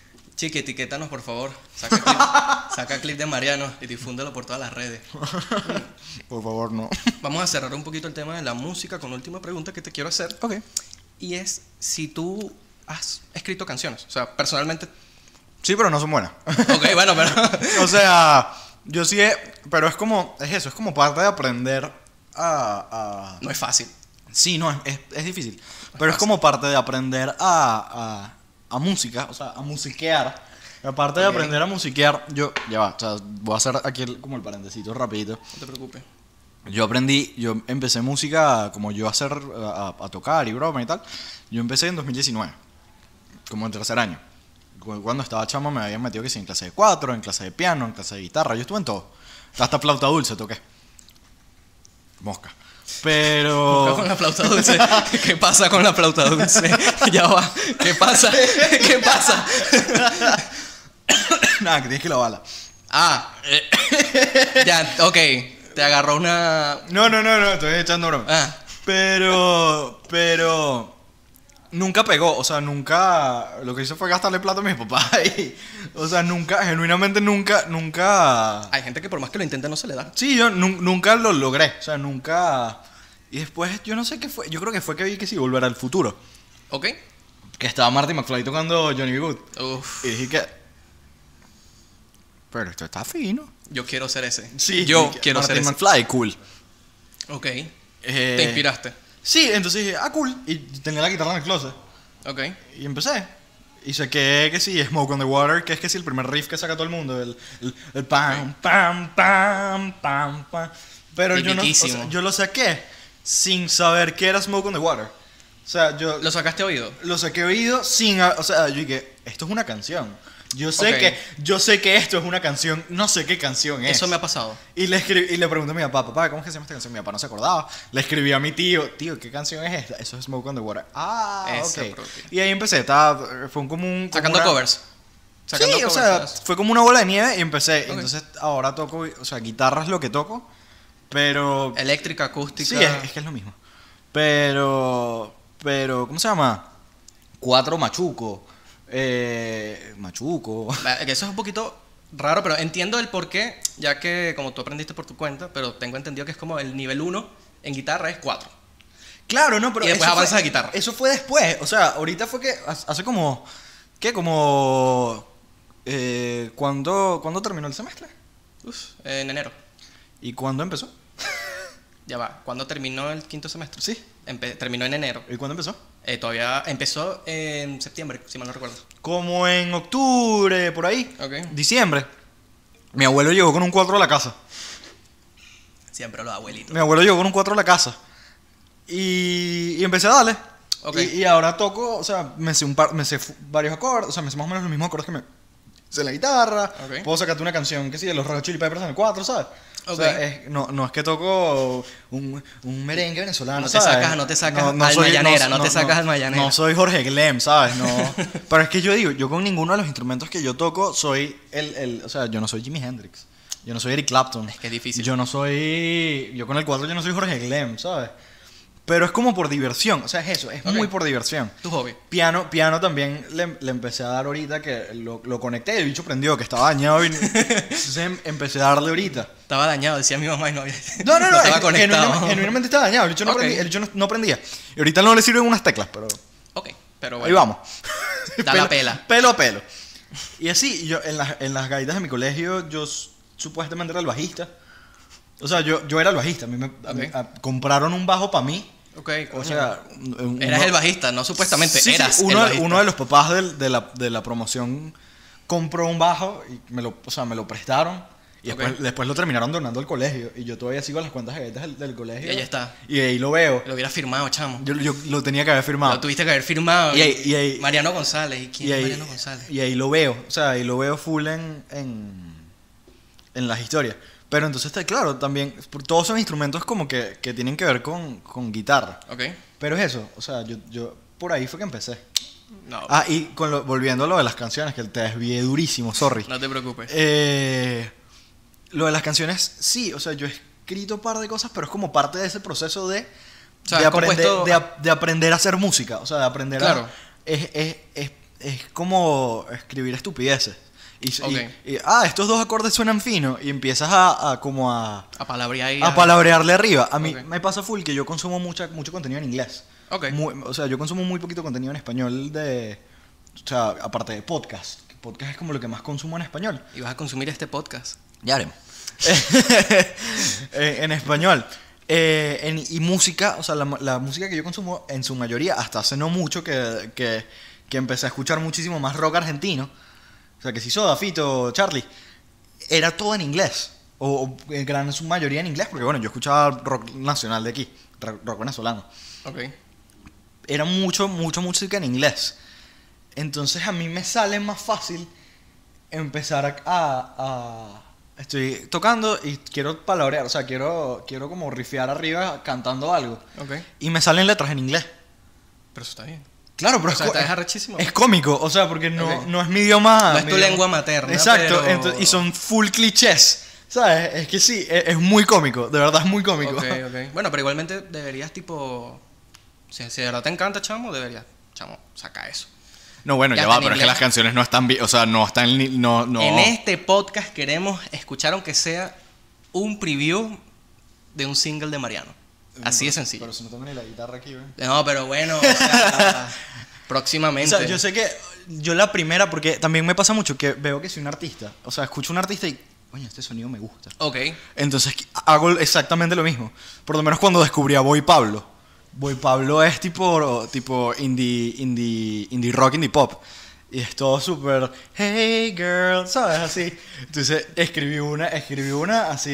Chiqui, etiquétanos por favor. Saca clip, saca clip de Mariano y difúndelo por todas las redes. Por favor, no. Vamos a cerrar un poquito el tema de la música con una última pregunta que te quiero hacer. Ok. Y es si tú has escrito canciones. O sea, personalmente. Sí, pero no son buenas. Ok, bueno, pero. O sea, yo sí he, pero es como, es eso, es como parte de aprender a... a... No es fácil. Sí, no, es, es, es difícil. Pero es como parte de aprender a, a, a música, o sea, a musiquear. Aparte de Ok. aprender a musiquear, yo, ya va, o sea, voy a hacer aquí el- como el parentecito rapidito. No te preocupes. Yo aprendí, yo empecé música como yo a hacer, a, a tocar y broma y tal. Yo empecé en dos mil diecinueve, como en tercer año. Cu- Cuando estaba chamo me habían metido que sí en clase de cuatro, en clase de piano, en clase de guitarra. Yo estuve en todo. Hasta flauta dulce toqué. Mosca. Pero... Con la flauta dulce. ¿Qué pasa con la flauta dulce? Ya va. ¿Qué pasa? ¿Qué pasa? Nada, que tienes que lavarla. Ah. Ya, ok. Te agarró una. No, no, no, no, estoy echando broma. Ah. Pero, pero, nunca pegó, o sea, nunca, lo que hice fue gastarle plata a mis papás y, o sea, nunca, genuinamente nunca, nunca, Hay gente que por más que lo intenta no se le da. sí, yo nu- nunca lo logré, o sea, nunca, y después yo no sé qué fue, yo creo que fue que vi que sí, Volver al Futuro, ¿Ok? que estaba Marty McFly tocando Johnny B. Good, Uf. y dije que, pero esto está fino. Yo quiero ser ese. Sí, Yo dije, quiero Marty ser ese. McFly, cool. Ok. Eh, Te inspiraste. Sí, entonces dije, ah, cool, y tenía la guitarra en el closet. Ok. Y empecé. Y saqué que sí, Smoke on the Water, que es que sí, el primer riff que saca todo el mundo. El, el, el pam, pam, pam, pam, pam. Pero yo, no, o Tipiquísimo. sea, yo lo saqué sin saber qué era Smoke on the Water. O sea, yo ¿Lo sacaste oído? lo saqué oído sin... a- O sea, yo dije, esto es una canción. Yo sé, Ok. que, yo sé que esto es una canción, no sé qué canción es. Eso me ha pasado. Y le, escribí, y le pregunté a mi papá, papá, ¿cómo es que se llama esta canción? Mi papá no se acordaba. Le escribí a mi tío, tío, ¿qué canción es esta? Eso es Smoke on the Water. Ah, Esa ok. propia. Y ahí empecé, estaba, fue como un... como Sacando una- covers. Sacando Sí, o covers, sea, fue como una bola de nieve y empecé. Ok. Entonces ahora toco, o sea, guitarra es lo que toco, pero... Eléctrica, acústica. Sí, es, es que es lo mismo. Pero, pero, ¿cómo se llama? Cuatro machuco. Eh, machuco. Va, que Eso es un poquito raro, pero entiendo el por qué, ya que como tú aprendiste por tu cuenta, pero tengo entendido que es como el nivel uno en guitarra es cuatro. Claro, no, pero Y después eso avanzas fue- a guitarra. Eso fue después, o sea, ahorita fue que hace como, ¿qué? Como, eh, ¿cuándo, ¿cuándo terminó el semestre? Uf, en enero. ¿Y cuándo empezó? Ya va. ¿Cuándo terminó el quinto semestre? Sí. Empe- terminó en enero. ¿Y cuándo empezó? Eh, todavía empezó en septiembre, si mal no recuerdo. Como en octubre, por ahí. Ok. Diciembre. Mi abuelo llegó con un cuatro a la casa. Siempre los abuelitos. Mi abuelo llegó con un cuatro a la casa. Y, y empecé a darle. Ok. Y, y ahora toco, o sea, me sé, un par, me sé fu- varios acordes, o sea, me sé más o menos los mismos acordes que me sé en la guitarra. Ok. Puedo sacarte una canción que sí, de los Red Hot Chili Peppers en el cuatro, ¿sabes? O sea, Ok. es- no, no es que toco un, un merengue venezolano, No te ¿sabes? sacas- no te sacas Almayanera, no te sacas Almayanera. No soy Jorge Glem, ¿sabes? No. Pero es que yo digo, yo con ninguno de los instrumentos que yo toco soy el, el o sea, yo no soy Jimi Hendrix. Yo no soy Eric Clapton. Es que es difícil. Yo no soy. Yo con el cuatro yo no soy Jorge Glem, ¿sabes? Pero es como por diversión. O sea, es eso, es Ok. muy por diversión. Tu hobby. Piano, piano también le, le empecé a dar ahorita que lo, lo conecté y el bicho prendió, que estaba dañado. Y, entonces em- empecé a darle ahorita. Estaba dañado, decía mi mamá y no había. No, no, no, estaba es- conectado. genuinamente, genuinamente estaba dañado. El bicho, no, Ok. prendía, el bicho no, no prendía. Y ahorita no le sirven unas teclas, pero Ok, pero bueno. ahí vamos. Da la pela. Pelo a pelo. Y así, yo en las, en las gaitas de mi colegio, yo s- supuestamente era el bajista. O sea, yo, yo era el bajista. A mí me a mí- Ok. a- compraron un bajo para mí. Ok, O coño. sea, un- Eras uno- el bajista, no supuestamente, Sí, sí, eras uno, el de- bajista. uno de los papás del- de, la, de la promoción compró un bajo y me lo, o sea, me lo prestaron. Y Ok. después, después lo terminaron donando al colegio. Y yo todavía sigo las cuentas de gaitas del, del colegio. Y ahí está. Y ahí lo veo. Lo hubieras firmado, chamo. Yo, yo lo tenía que haber firmado. Lo tuviste que haber firmado. Y ahí- y ahí- Mariano González. ¿Y quién y es ahí, Mariano González? y ahí lo veo. O sea, ahí lo veo full en, en, en las historias. Pero entonces está claro, también, por- todos son instrumentos como que, que tienen que ver con, con guitarra. Ok. Pero es eso, o sea, yo, yo por ahí fue que empecé. No, Ah, y con lo- volviendo a lo de las canciones, que te desvié durísimo, sorry. no te preocupes. Eh, lo de las canciones, sí, o sea, yo he escrito un par de cosas, pero es como parte de ese proceso de, O sea, de, has aprender, compuesto- de, ap- de aprender a hacer música, o sea, de aprender Claro. a... Es, es, es, es como escribir estupideces. Y, Okay. y- y, ah, estos dos acordes suenan fino y empiezas a, a como a, A palabrear ahí. a palabrearle arriba. A mí Ok. me pasa full que yo consumo mucha, mucho contenido en inglés. Ok. Muy- o sea, yo consumo muy poquito contenido en español de... O sea, aparte de podcast. Que podcast es como lo que más consumo en español. Y vas a consumir este podcast. Ya haremos. Eh, en español. Eh, en- y música, o sea, la, la música que yo consumo en su mayoría, hasta hace no mucho que, que, que empecé a escuchar muchísimo más rock argentino. O sea, que si Soda, Fito, Charlie, era todo en inglés. O, o en gran su mayoría en inglés, porque bueno, yo escuchaba rock nacional de aquí, rock, rock venezolano. Ok. Era mucho, mucho música en inglés. Entonces a mí me sale más fácil empezar a, a- a- estoy tocando y quiero palabrear, o sea, quiero, quiero como rifear arriba cantando algo. Ok. Y me salen letras en inglés. Pero eso está bien. Claro, pero O sea, es, co- estás arrechísimo. es cómico, o sea, porque no, Ok. no es mi idioma. No es mi tu idioma- lengua materna, Exacto, pero- ento- y son full clichés. ¿Sabes? Es que sí, es, es muy cómico, de verdad es muy cómico. Ok, ok. Bueno, pero igualmente deberías, tipo. Si, si de verdad te encanta, chamo, deberías. Chamo, saca eso. No, bueno, Ya ya, está va, en pero es que inglés. las canciones no están bien, o sea, no están ni- no no En este podcast queremos escuchar, aunque sea un preview de un single de Mariano. Así de sencillo. Pero si no tengo ni la guitarra aquí, ¿ven? No, pero bueno, o sea, O próximamente. sea, yo sé que yo la primera, porque también me pasa mucho que veo que soy un artista. O sea, escucho un artista y, oye, este sonido me gusta. Ok. Entonces hago exactamente lo mismo. Por lo menos cuando descubrí a Boy Pablo. Boy Pablo es tipo, tipo indie, indie, indie rock, indie pop. Y es todo súper, hey girl, ¿sabes? Así. Entonces escribí una, escribí una así,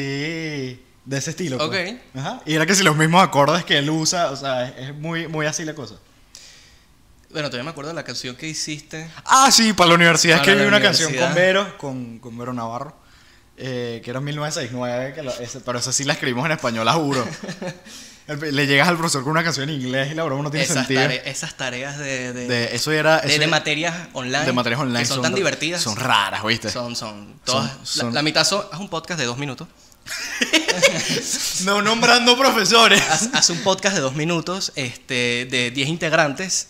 de ese estilo. pues. Ok. Ajá. Y era que si los mismos acordes que él usa, o sea, es, es muy, muy así la cosa. Bueno, todavía me acuerdo de la canción que hiciste. Ah, sí, para la universidad Para escribí la una canción universidad. con Vero, con, con Vero Navarro, eh, que era en mil novecientos sesenta y nueve, que lo- ese- pero esa sí la escribimos en español, la juro. El- Le llegas al profesor con una canción en inglés y la broma no tiene Esas, sentido. tare- esas tareas de, de, De, eso era... de- eso de era- materias online. de materias online. Que son, tan divertidas. Son raras, ¿viste? Son, son. Todas, Son- son- La, la mitad son. Haz un podcast de dos minutos. No nombrando profesores. Haz, haz un podcast de dos minutos este, de diez integrantes.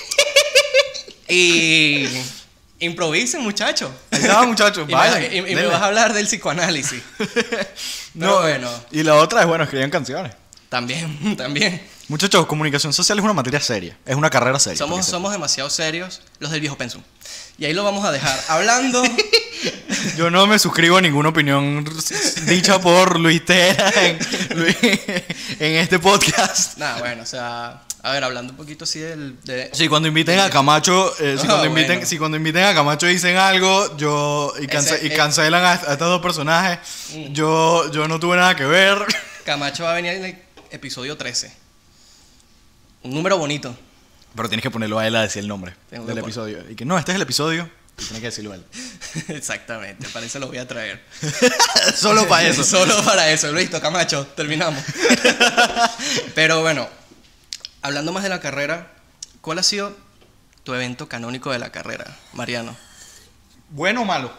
Y. Improvisen, muchachos. Ahí estaba, muchachos, Y, me, vayan, y- y me denle. vas a hablar del psicoanálisis. No, bueno. Y la otra es, bueno, escribían canciones. También, también. Muchachos, comunicación social es una materia seria. Es una carrera seria. Somos, para que somos demasiado serios los del viejo pensum. Y ahí lo vamos a dejar. Hablando. sepan. Yo no me suscribo a ninguna opinión dicha por Luis Tera en, Luis- en este podcast. Nada, bueno, o sea. A ver, hablando un poquito así del. De, Sí, cuando inviten a Camacho, eh, si, Ah, cuando inviten, bueno. si cuando inviten a Camacho dicen algo, yo y, cance- Ese- y eh. cancelan a, a estos dos personajes, Mm. yo, yo no tuve nada que ver. Camacho va a venir en el episodio trece. Un número bonito. Pero tienes que ponerlo a él a decir el nombre Tengo del que episodio. Y que no, este es el episodio, y tiene que decirlo él. Exactamente, para eso lo voy a traer. Solo para eso. Solo para eso. Listo, Camacho, terminamos. Pero bueno, hablando más de la carrera, ¿cuál ha sido tu evento canónico de la carrera, Mariano? ¿Bueno o malo?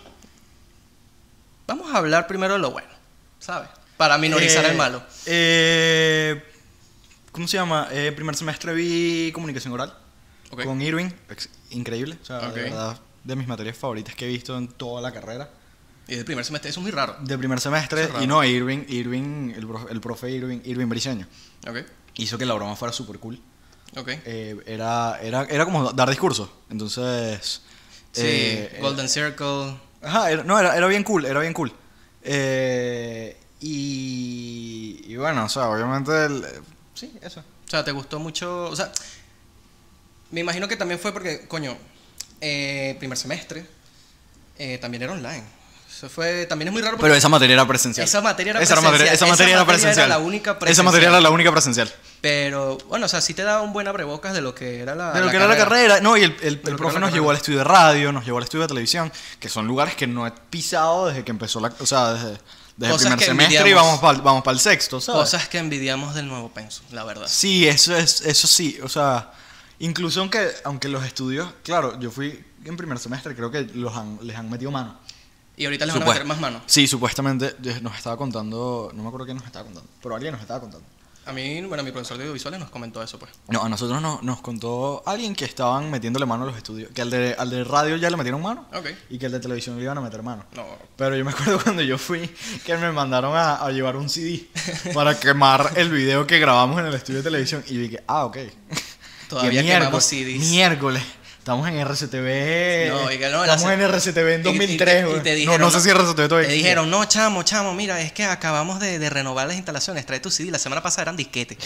Vamos a hablar primero de lo bueno, ¿sabes? Para minorizar Eh, el malo. eh, ¿Cómo se llama? Eh, primer semestre vi comunicación oral Ok. con Irving. Ex- Increíble. O sea, Ok. de verdad, de mis materias favoritas que he visto en toda la carrera. Y del primer semestre, eso es muy raro. De primer semestre. Eso es raro. Y no, Irving, Irving el, profe, el profe Irving, Irving Briseño, Ok, hizo que la broma fuera súper cool. ok. Eh, era, era, era como dar discursos. Entonces... Sí, eh, Golden Circle. Ajá, era- no, era, era bien cool, era bien cool. Eh, y, y bueno, o sea, obviamente, el- sí, eso. O sea, ¿te gustó mucho? O sea, me imagino que también fue porque, coño, eh, primer semestre eh, también era online. Eso fue, también es muy raro porque Pero esa materia era presencial. esa materia era esa presencial. materia, esa materia era presencial. la única Esa presencial. materia era la única presencial. Pero, bueno, o sea, sí te daba un buen abrebocas de lo que era la De lo la que era la carrera. No, y el, el, De el lo que profe era la nos carrera. llevó al estudio de radio, nos llevó al estudio de televisión, que son lugares que no he pisado desde que empezó la... O sea, desde, desde el Cosas primer que semestre y envidiamos. vamos para vamos el sexto, ¿sabes? Cosas que envidiamos del nuevo Penso, la verdad. Sí, eso es, eso sí, o sea, incluso aunque, aunque los estudios, claro, yo fui en primer semestre, creo que los han, les han metido mano. Y ahorita les van a Supuest- meter más mano. Sí, supuestamente eh, nos estaba contando, no me acuerdo quién nos estaba contando, pero alguien nos estaba contando. A mí, bueno, mi profesor de audiovisuales nos comentó eso, pues. No, a nosotros nos, nos contó alguien que estaban metiéndole mano a los estudios. Que al de, al de radio ya le metieron mano. Ok. Y que al de televisión le iban a meter mano. No. Pero yo me acuerdo cuando yo fui que me mandaron a, a llevar un C D para quemar el video que grabamos en el estudio de televisión. Y dije, ah, ok. Todavía Que quemamos C Ds. Miércoles. Estamos en R C T V. No, oiga, no, Estamos la- en R C T V en y- dos mil y- tres, y- y güey. te No, dijeron, no sé no, si R C T V todavía Te existe. dijeron, no, chamo, chamo, mira, es que acabamos de, de renovar las instalaciones, trae tu C D, la semana pasada eran disquetes.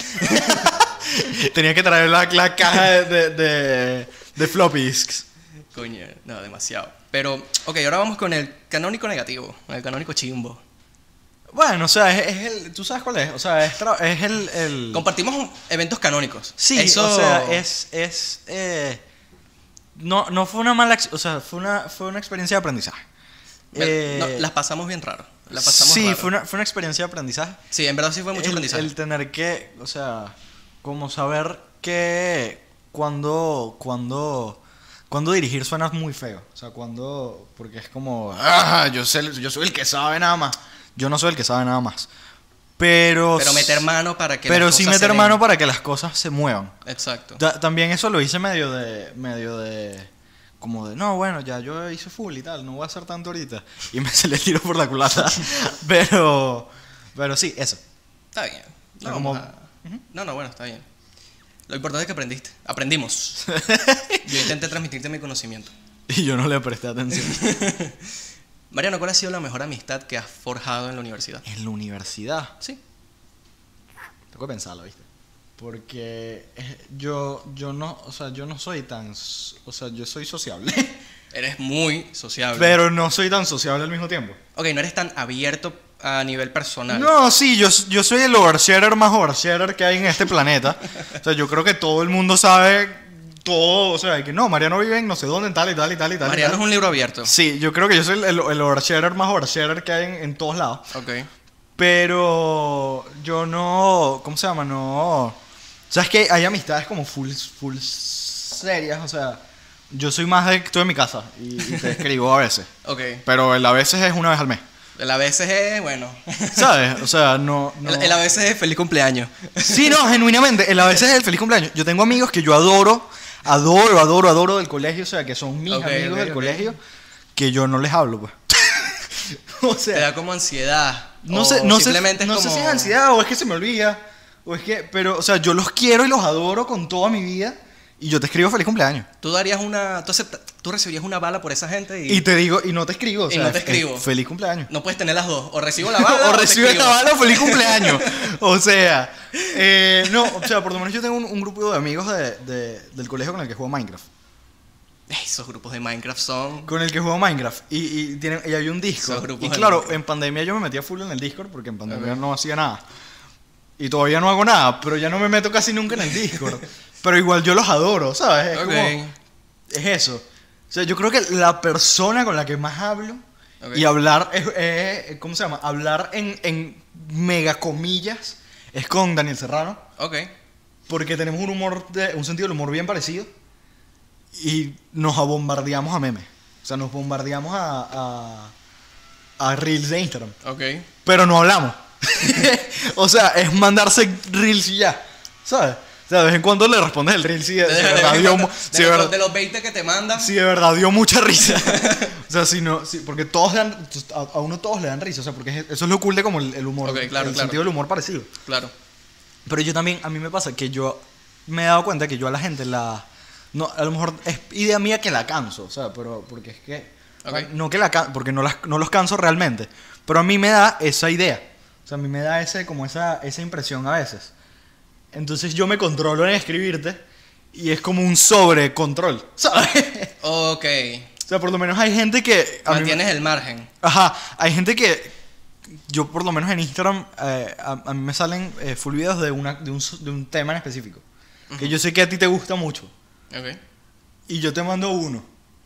Tenía que traer la, la caja de, de, de, de floppy disks. Coño, no, demasiado. Pero, ok, ahora vamos con el canónico negativo, el canónico chimbo. Bueno, o sea, es, es el... ¿Tú sabes cuál es? O sea, es, tra- es el... el... Compartimos eventos canónicos. Sí, Eso... o sea, es... es eh, no, no fue una mala... ex- O sea, fue una, fue una experiencia de aprendizaje. Me- Eh, no, las pasamos bien raro. La pasamos sí, raro. fue una, fue una experiencia de aprendizaje. Sí, en verdad sí fue mucho el, aprendizaje. el tener que, o sea, como saber que cuando, cuando, cuando dirigir suena muy feo. O sea, cuando, porque es como, ah, yo, sé, yo soy el que sabe nada más. Yo no soy el que sabe nada más. Pero, Pero meter mano para que pero las sí cosas se meter den. mano para que las cosas se muevan. Exacto. Ta- También eso lo hice medio de, medio de, como de, no, bueno, ya yo hice full y tal, no voy a hacer tanto ahorita. Y me se le tiro por la culata. pero, pero sí, eso. Está bien. No, sea, como- vamos a- no, no, bueno, está bien. Lo importante es que aprendiste. Aprendimos. Yo intenté transmitirte mi conocimiento. Y yo no le presté atención. Mariano, ¿cuál ha sido la mejor amistad que has forjado en la universidad? En la universidad, Sí. tengo que pensarlo, ¿viste? Porque eh, yo, yo no, o sea, yo no soy tan, s- o sea, yo soy sociable, Eres muy sociable. pero no soy tan sociable al mismo tiempo. Ok, no eres tan abierto a nivel personal. No, sí, yo, yo soy el oversharer más oversharer que hay en este planeta. O sea, yo creo que todo el mundo sabe todo, o sea, que no, Mariano vive en no sé dónde, en tal y tal y tal y tal. y Mariano tal. es un libro abierto. Sí, yo creo que yo soy el, el, el oversharer más oversharer que hay en, en todos lados. Ok. Pero yo no, ¿cómo se llama? No. O sea, es que hay amistades como full, full serias, o sea, yo soy más de estoy en mi casa y, y te escribo a veces. Ok. Pero el a veces es una vez al mes. El a veces es, bueno. ¿Sabes? O sea, no. no... El, el a veces es feliz cumpleaños. Sí, no, genuinamente, el a veces es el feliz cumpleaños. Yo tengo amigos que yo adoro, adoro, adoro, adoro del colegio, o sea, que son mis Ok, amigos ok, del ok. colegio, que yo no les hablo, pues. o Te sea, da como ansiedad. no o sé, no sé, simplemente no es sé como... si es ansiedad o es que se me olvida, o es que, pero, o sea, yo los quiero y los adoro con toda mi vida y yo te escribo feliz cumpleaños. Tú darías una... Tú, acepta- tú recibirías una bala por esa gente y... Y te digo, y no te escribo, o Y sea, no te es- es escribo. feliz cumpleaños. No puedes tener las dos. O recibo la bala o o, te recibes escribo. la bala o feliz cumpleaños. O sea, eh, no, o sea, por lo menos yo tengo un, un grupo de amigos de, de- del colegio con el que juego Minecraft. Esos grupos de Minecraft son... Con el que juego Minecraft. Y, y, tienen, y había un Esos Discord. grupos Y de claro, Minecraft. en pandemia yo me metía full en el Discord porque en pandemia Ok. no hacía nada. Y todavía no hago nada, pero ya no me meto casi nunca en el Discord. Pero igual yo los adoro, ¿sabes? Es Ok. como... Es eso. O sea, yo creo que la persona con la que más hablo Ok. y hablar es, es- ¿cómo se llama? Hablar en, en mega comillas es con Daniel Serrano. Ok. Porque tenemos un humor, de, un sentido del humor bien parecido. Y nos bombardeamos a memes. O sea, nos bombardeamos a, a, a reels de Instagram. Ok. Pero no hablamos. o sea, es mandarse reels y ya. ¿Sabes? O sea, de vez en cuando le respondes el reel si de, si de verdad dio, mu- de, si de los, verdad- de los veinte que te mandan. si de verdad dio mucha risa. o sea, si no, si- porque todos dan, a, a uno todos le dan risa. O sea, porque es- eso es lo cool de como el, el humor. Ok, claro, el claro. sentido del humor parecido. Claro. Pero yo también, a mí me pasa que yo me he dado cuenta que yo a la gente la... No, a lo mejor es idea mía que la canso, o sea, pero porque es que... Ok. No que la can- porque no, las, no los canso realmente, pero a mí me da esa idea. O sea, a mí me da ese, como esa, esa impresión a veces. Entonces yo me controlo en escribirte y es como un sobrecontrol, ¿sabes? Ok. O sea, por lo menos hay gente que... a mí me- Mantienes el margen. Ajá, hay gente que yo por lo menos en Instagram eh, a, a mí me salen eh, full videos de, una, de, un, s- de un tema en específico. Que yo sé que a ti te gusta mucho. Ok. Y yo te mando uno.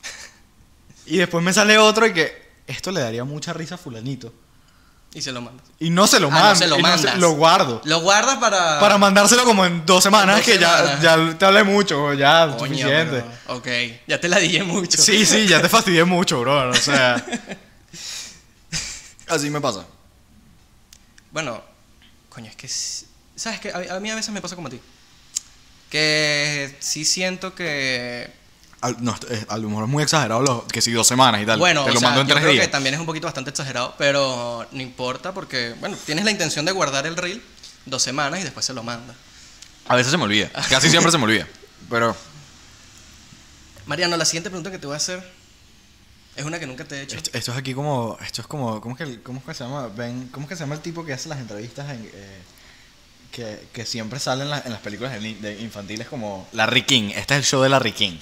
Y después me sale otro y que esto le daría mucha risa a fulanito. Y se lo mandas. Y no se lo Ah, mando. no se lo y mandas. lo guardo. Lo guardas para... Para mandárselo como en dos semanas, Dos que ya, semanas. ya te hablé mucho, ya Coño, suficiente. pero- Ok. Ya te la dije mucho. Sí, sí, ya te fastidié mucho, bro. O sea. Así me pasa. Bueno, coño, es que... es- ¿Sabes qué? A, a mí a veces me pasa como a ti. Que sí siento que... Al, no, eh, a lo mejor es muy exagerado, lo, que si dos semanas y tal. Bueno, te o lo sea, mando en yo tres creo días. que también es un poquito bastante exagerado, pero no importa porque, bueno, tienes la intención de guardar el reel dos semanas y después se lo manda. A veces se me olvida, casi siempre se me olvida. Pero Mariano, la siguiente pregunta que te voy a hacer es una que nunca te he hecho. esto, esto es aquí como, esto es como, ¿cómo es que, el- cómo es que se llama? Ben, ¿cómo es que se llama el tipo que hace las entrevistas en, eh, que, que siempre sale en, la- en las películas de, ni- de infantiles como Larry King? Este es el show de Larry King.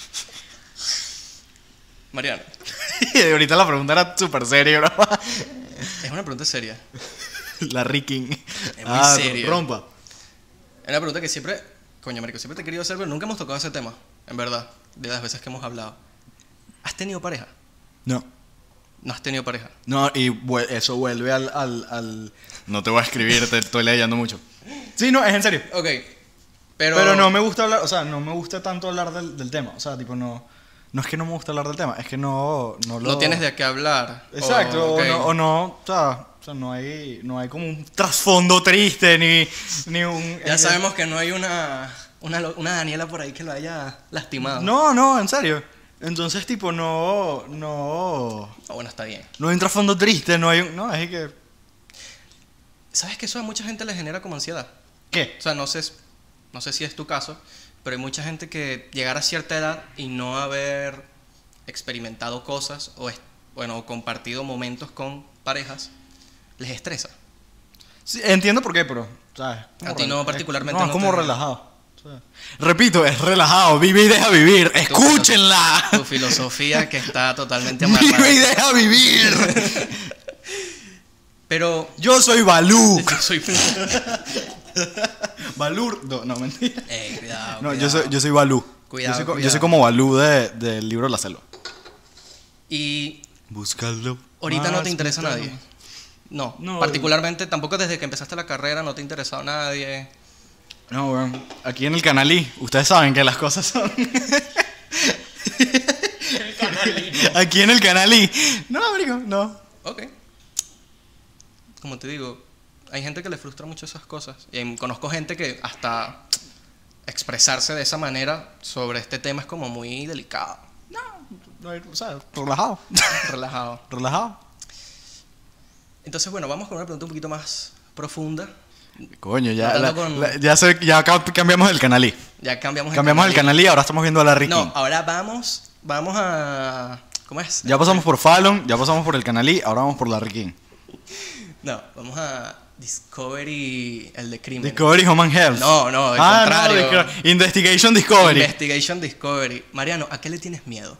Mariano, Y ahorita la pregunta era súper seria, bro. es una pregunta seria. Larry King. Es muy serio. Rompa. Es una pregunta que siempre, coño, marico, siempre te he querido hacer, pero nunca hemos tocado ese tema, en verdad, de las veces que hemos hablado. ¿Has tenido pareja? No. No has tenido pareja. No, y vue- eso vuelve al, al, al... No te voy a escribir, te estoy leyendo mucho. Sí, no, es en serio. Ok, pero... Pero no me gusta hablar, o sea, no me gusta tanto hablar del, del tema. O sea, tipo, no... No es que no me gusta hablar del tema, es que no... No, lo... No tienes de qué hablar. Exacto, o, o, ok. no, o no, o sea, o sea, no hay, no hay como un trasfondo triste, ni, ni un... Ya sabemos que no hay una, una, lo- una Daniela por ahí que lo haya lastimado. No, no, en serio. Entonces, tipo, no, no... Ah, bueno, está bien. No hay un trasfondo triste, no hay un... No, es que... ¿Sabes que eso a mucha gente le genera como ansiedad? ¿Qué? O sea, no sé, no sé si es tu caso, pero hay mucha gente que llegar a cierta edad y no haber experimentado cosas o, es- bueno, o compartido momentos con parejas, les estresa. Sí, entiendo por qué, pero... ¿sabes? A ti no, rel- particularmente No, no es como te- relajado. O sea, repito, es relajado. Vive y deja vivir. ¡Escúchenla! Tu filosofía que está totalmente Vive y amarrada. deja vivir. Pero Yo soy Balú. yo soy... Balur. No, no, mentira. Eh, cuidado, No, cuidado. yo soy, yo soy Balú. Cuidado, yo, soy, co- yo cuidado. soy como Balú de, del libro La Selva. Y Búscalo. ahorita no más te interesa temprano. nadie. No, No, particularmente tampoco desde que empezaste la carrera no te ha interesado nadie. No, weón. Aquí en el Canalí, ustedes saben que las cosas son. Aquí en el Canalí. No, amigo, no. Ok. Como te digo, hay gente que le frustra mucho esas cosas. Y hay- conozco gente que hasta expresarse de esa manera sobre este tema es como muy delicado, No hay- o sea, relajado. relajado. Relajado. Entonces, bueno, vamos con una pregunta un poquito más profunda. Coño, ya, Hablando la- con- la- ya, sé, ya acá cambiamos el Canalí. Ya cambiamos Cambiamos el Canalí, ahora estamos viendo a Larry King. No, ahora vamos, vamos a... ¿Cómo es? Ya pasamos por Fallon, ya pasamos por el Canalí, ahora vamos por Larry King. No, vamos a Discovery, el de crimen. Discovery Human Health. No, no, al ah, contrario. No, Disco- Investigation Discovery. Investigation Discovery. Mariano, ¿a qué le tienes miedo?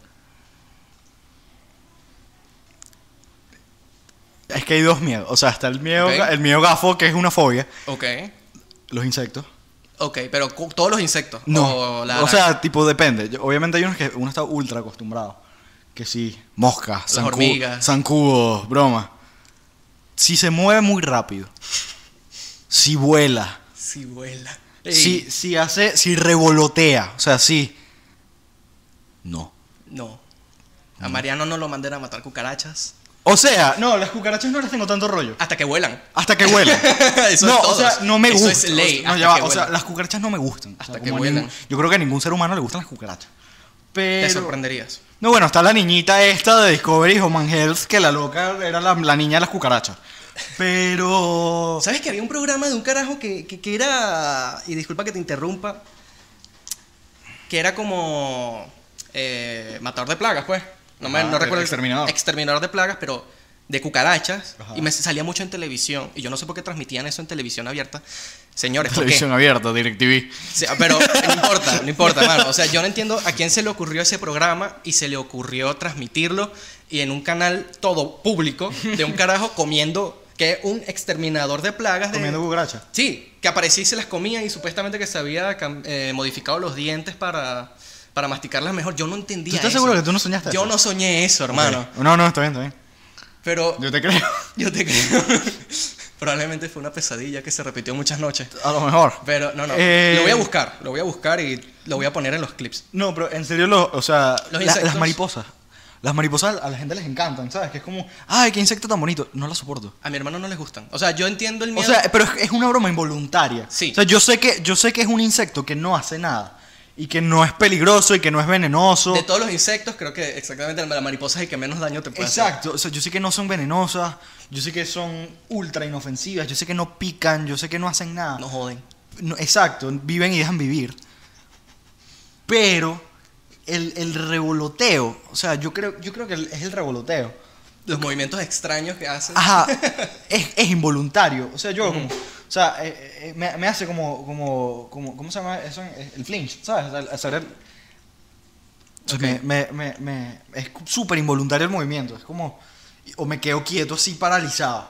Es que hay dos miedos. O sea, está el miedo, Ok. el miedo gafo, que es una fobia. Ok. Los insectos. Ok, pero cu- todos los insectos. No. O, la- O sea, tipo, depende. Yo- Obviamente hay unos que uno está ultra acostumbrado. Que sí, moscas, Las zancu- hormigas. zancudos, broma. Si se mueve muy rápido. Si vuela. Si vuela. Si, si hace, si revolotea. O sea, sí. No. No. A Mariano no lo manden a matar cucarachas O sea, no, las cucarachas no les tengo tanto rollo. hasta que vuelan. Hasta que vuelan. Eso no, es o todo. sea, no me Eso gustan. es ley, No, hasta ya va, que o sea, vuelan. las cucarachas no me gustan. O sea, Hasta que como a vuelan. ningún- yo creo que a ningún ser humano le gustan las cucarachas. Pero... Te sorprenderías. No, bueno, está la niñita esta de Discovery Human Health, que la loca era la, la niña de las cucarachas. Pero... ¿Sabes que había un programa de un carajo que, que, que era... Y disculpa que te interrumpa. Que era como... eh, matador de plagas, pues. No, me, Ajá, no recuerdo. el- exterminador. Exterminador de plagas, pero de cucarachas. Ajá. Y me salía mucho en televisión. Y yo no sé por qué transmitían eso en televisión abierta. Señores, ¿por qué? Televisión abierta, DirecTV. Sí, pero no importa, no importa, mano. O sea, yo no entiendo a quién se le ocurrió ese programa y se le ocurrió transmitirlo y en un canal todo público de un carajo comiendo, que un exterminador de plagas de... Comiendo cucarachas. Sí, que aparecía y se las comía y supuestamente que se había cam- eh, modificado los dientes para, para masticarlas mejor. Yo no entendía ¿Tú estás eso. seguro que tú no soñaste Yo eso? no soñé eso, hermano. Ok. No, no, está bien, está bien. Pero Yo te creo. yo te creo. Probablemente fue una pesadilla que se repitió muchas noches. A lo mejor. Pero no, no. Eh, Lo voy a buscar. Lo voy a buscar y lo voy a poner en los clips. No, pero en serio, lo, o sea, Los la- insectos. las mariposas. Las mariposas a la gente les encantan, ¿sabes? Que es como, ay, qué insecto tan bonito. No las soporto. A mi hermano no les gustan. O sea, yo entiendo el O miedo. sea, pero es, es una broma involuntaria. Sí. O sea, yo sé que, yo sé que es un insecto que no hace nada. Y que no es peligroso y que no es venenoso. De todos los insectos, creo que exactamente la mariposa es el que menos daño te puede hacer. Exacto, o sea, yo sé que no son venenosas, yo sé que son ultra inofensivas, yo sé que no pican, yo sé que no hacen nada. No joden. No, exacto, viven y dejan vivir. Pero el, el revoloteo, o sea, yo creo, yo creo que el- es el revoloteo. Los movimientos extraños que hacen. Ajá, es, es involuntario. O sea, yo como, o sea, eh, eh, me, me hace como, como, como, ¿cómo se llama eso? El flinch, ¿sabes? El- hacer el- o sea, Ok. me, me, me, me- es súper involuntario el movimiento. Es como, o me quedo quieto así paralizado.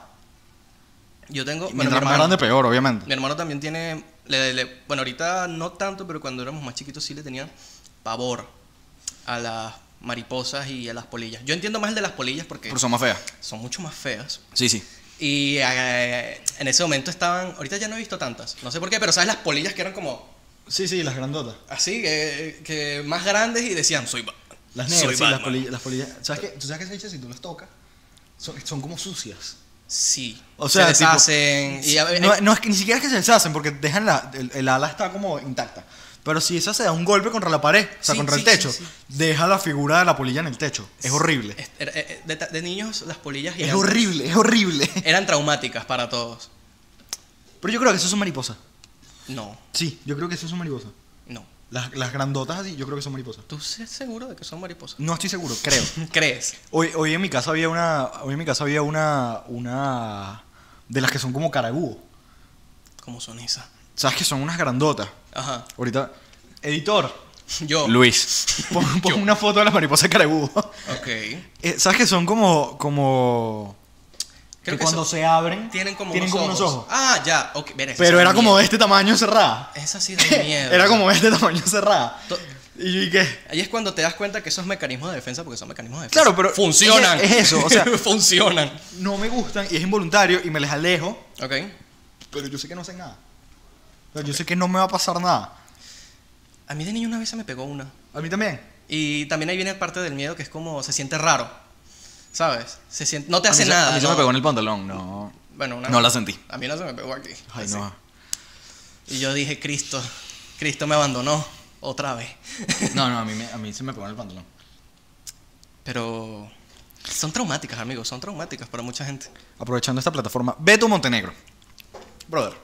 Yo tengo. Y Bueno, mi mientras más hermano, grande, peor, obviamente. mi hermano también tiene. le- le- bueno, ahorita no tanto, pero cuando éramos más chiquitos sí le tenía pavor a las mariposas y a las polillas. Yo entiendo más el de las polillas porque Pero son más feas. son mucho más feas. Sí, sí. Y eh, en ese momento estaban. Ahorita ya no he visto tantas. No sé por qué, pero ¿sabes las polillas que eran como Sí, sí, las grandotas. así, que, que más grandes y decían, soy Ba- Las soy negras, sí, las Batman"? polillas, las polillas. ¿Sabes qué? ¿Tú sabes qué se dice si tú las tocas? Son, son como sucias. Sí. O sea, se tipo, deshacen. y a- No, no es que ni siquiera es que se deshacen porque dejan la, el, el ala está como intacta. Pero si esa se da un golpe contra la pared, o sea, Sí, contra sí, el techo, sí, sí. deja la figura de la polilla en el techo. Es horrible. es- era- eh, de, de niños las polillas Es gigantes horrible, es horrible. eran traumáticas para todos. Pero yo creo que eso son mariposas. No, Sí, yo creo que eso son mariposas. no. Las, las grandotas así, yo creo que son mariposas. ¿Tú estás seguro de que son mariposas? No estoy seguro, creo. ¿Crees? Hoy, hoy en mi casa había una. Hoy en mi casa había una. Una. De las que son como carabúo. ¿Cómo son esas? ¿Sabes que son unas grandotas? Ajá. Ahorita. Editor. Yo. Luis. Pon, pon una foto de las mariposas carabúo. Ok. Eh, ¿Sabes que son como. como. Creo que que cuando son- se abren. Tienen como, tienen unos, como ojos. unos ojos. Ah, ya. Okay. Ver, esa Pero sí era da como miedo. de este tamaño cerrada. Esa sí da miedo. Era como de este tamaño cerrada. To- Y yo, ¿y qué? Ahí es cuando te das cuenta que esos mecanismos de defensa, porque son mecanismos de defensa. Claro, pero funcionan. es- es eso, o sea- funcionan. No me gustan y es involuntario y me les alejo. Ok. Pero yo sé que no hacen nada. O sea, yo sé que no me va a pasar nada. A mí de niño una vez se me pegó una. A mí también. Y también ahí viene parte del miedo que es como se siente raro. ¿Sabes? Se siente, no te A mí hace se- nada. A mí se ¿no? me pegó en el pantalón, no. Bueno, una No vez. la sentí. A mí no se me pegó aquí. Ay, Así. no. Y yo dije, Cristo, Cristo me abandonó otra vez. No, no, a mí, me- a mí se me pegó en el pantalón. Pero son traumáticas, amigos, son traumáticas para mucha gente. Aprovechando esta plataforma, Beto Montenegro. Brother.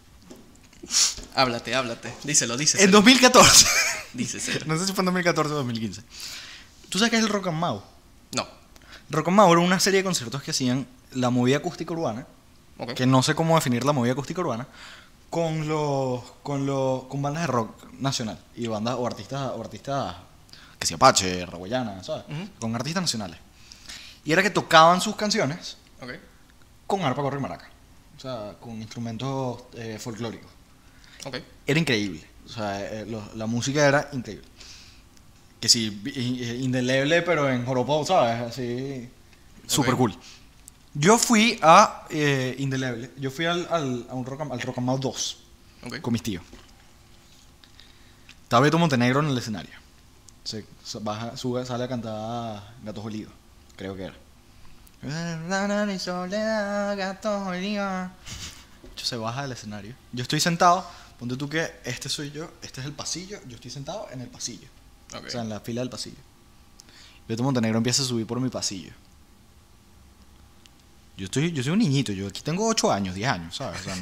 Háblate, háblate. Díselo, díselo. En dos mil catorce. Díselo. No sé si fue en dos mil catorce o dos mil quince. ¿Tú sabes qué es el Rock and Mau? No. Rock and Mau era una serie de conciertos que hacían la movida acústica urbana, Ok. que no sé cómo definir la movida acústica urbana, con los con los con bandas de rock nacional y bandas o artistas o artistas que sea Apache, Raguayana, ¿sabes? Ujú. Con artistas nacionales. Y era que tocaban sus canciones Ok. con arpa, gorro y maraca. O sea, con instrumentos eh, folclóricos. Ok. Era increíble. O sea, eh, lo- la música era increíble. Que sí, vi- i- indeleble, pero en joropo, ¿sabes? Así. Super Ok. cool. Yo fui a eh, Indeleble. Yo fui al, al, a un rock, and- al Rock and Mau dos Ok. con mis tíos. Estaba Beto Montenegro en el escenario. Se, se baja, sube, sale a cantar Gatos Olidos. Creo que era. Mi soledad, Gatos Olidos. Yo se baja del escenario. Yo estoy sentado. Ponte tú que este soy yo, este es el pasillo. Yo estoy sentado en el pasillo. Ok. O sea, en la fila del pasillo. Beto Montenegro empieza a subir por mi pasillo. Yo estoy, yo soy un niñito, yo aquí tengo ocho años, diez años, ¿sabes? O sea, no.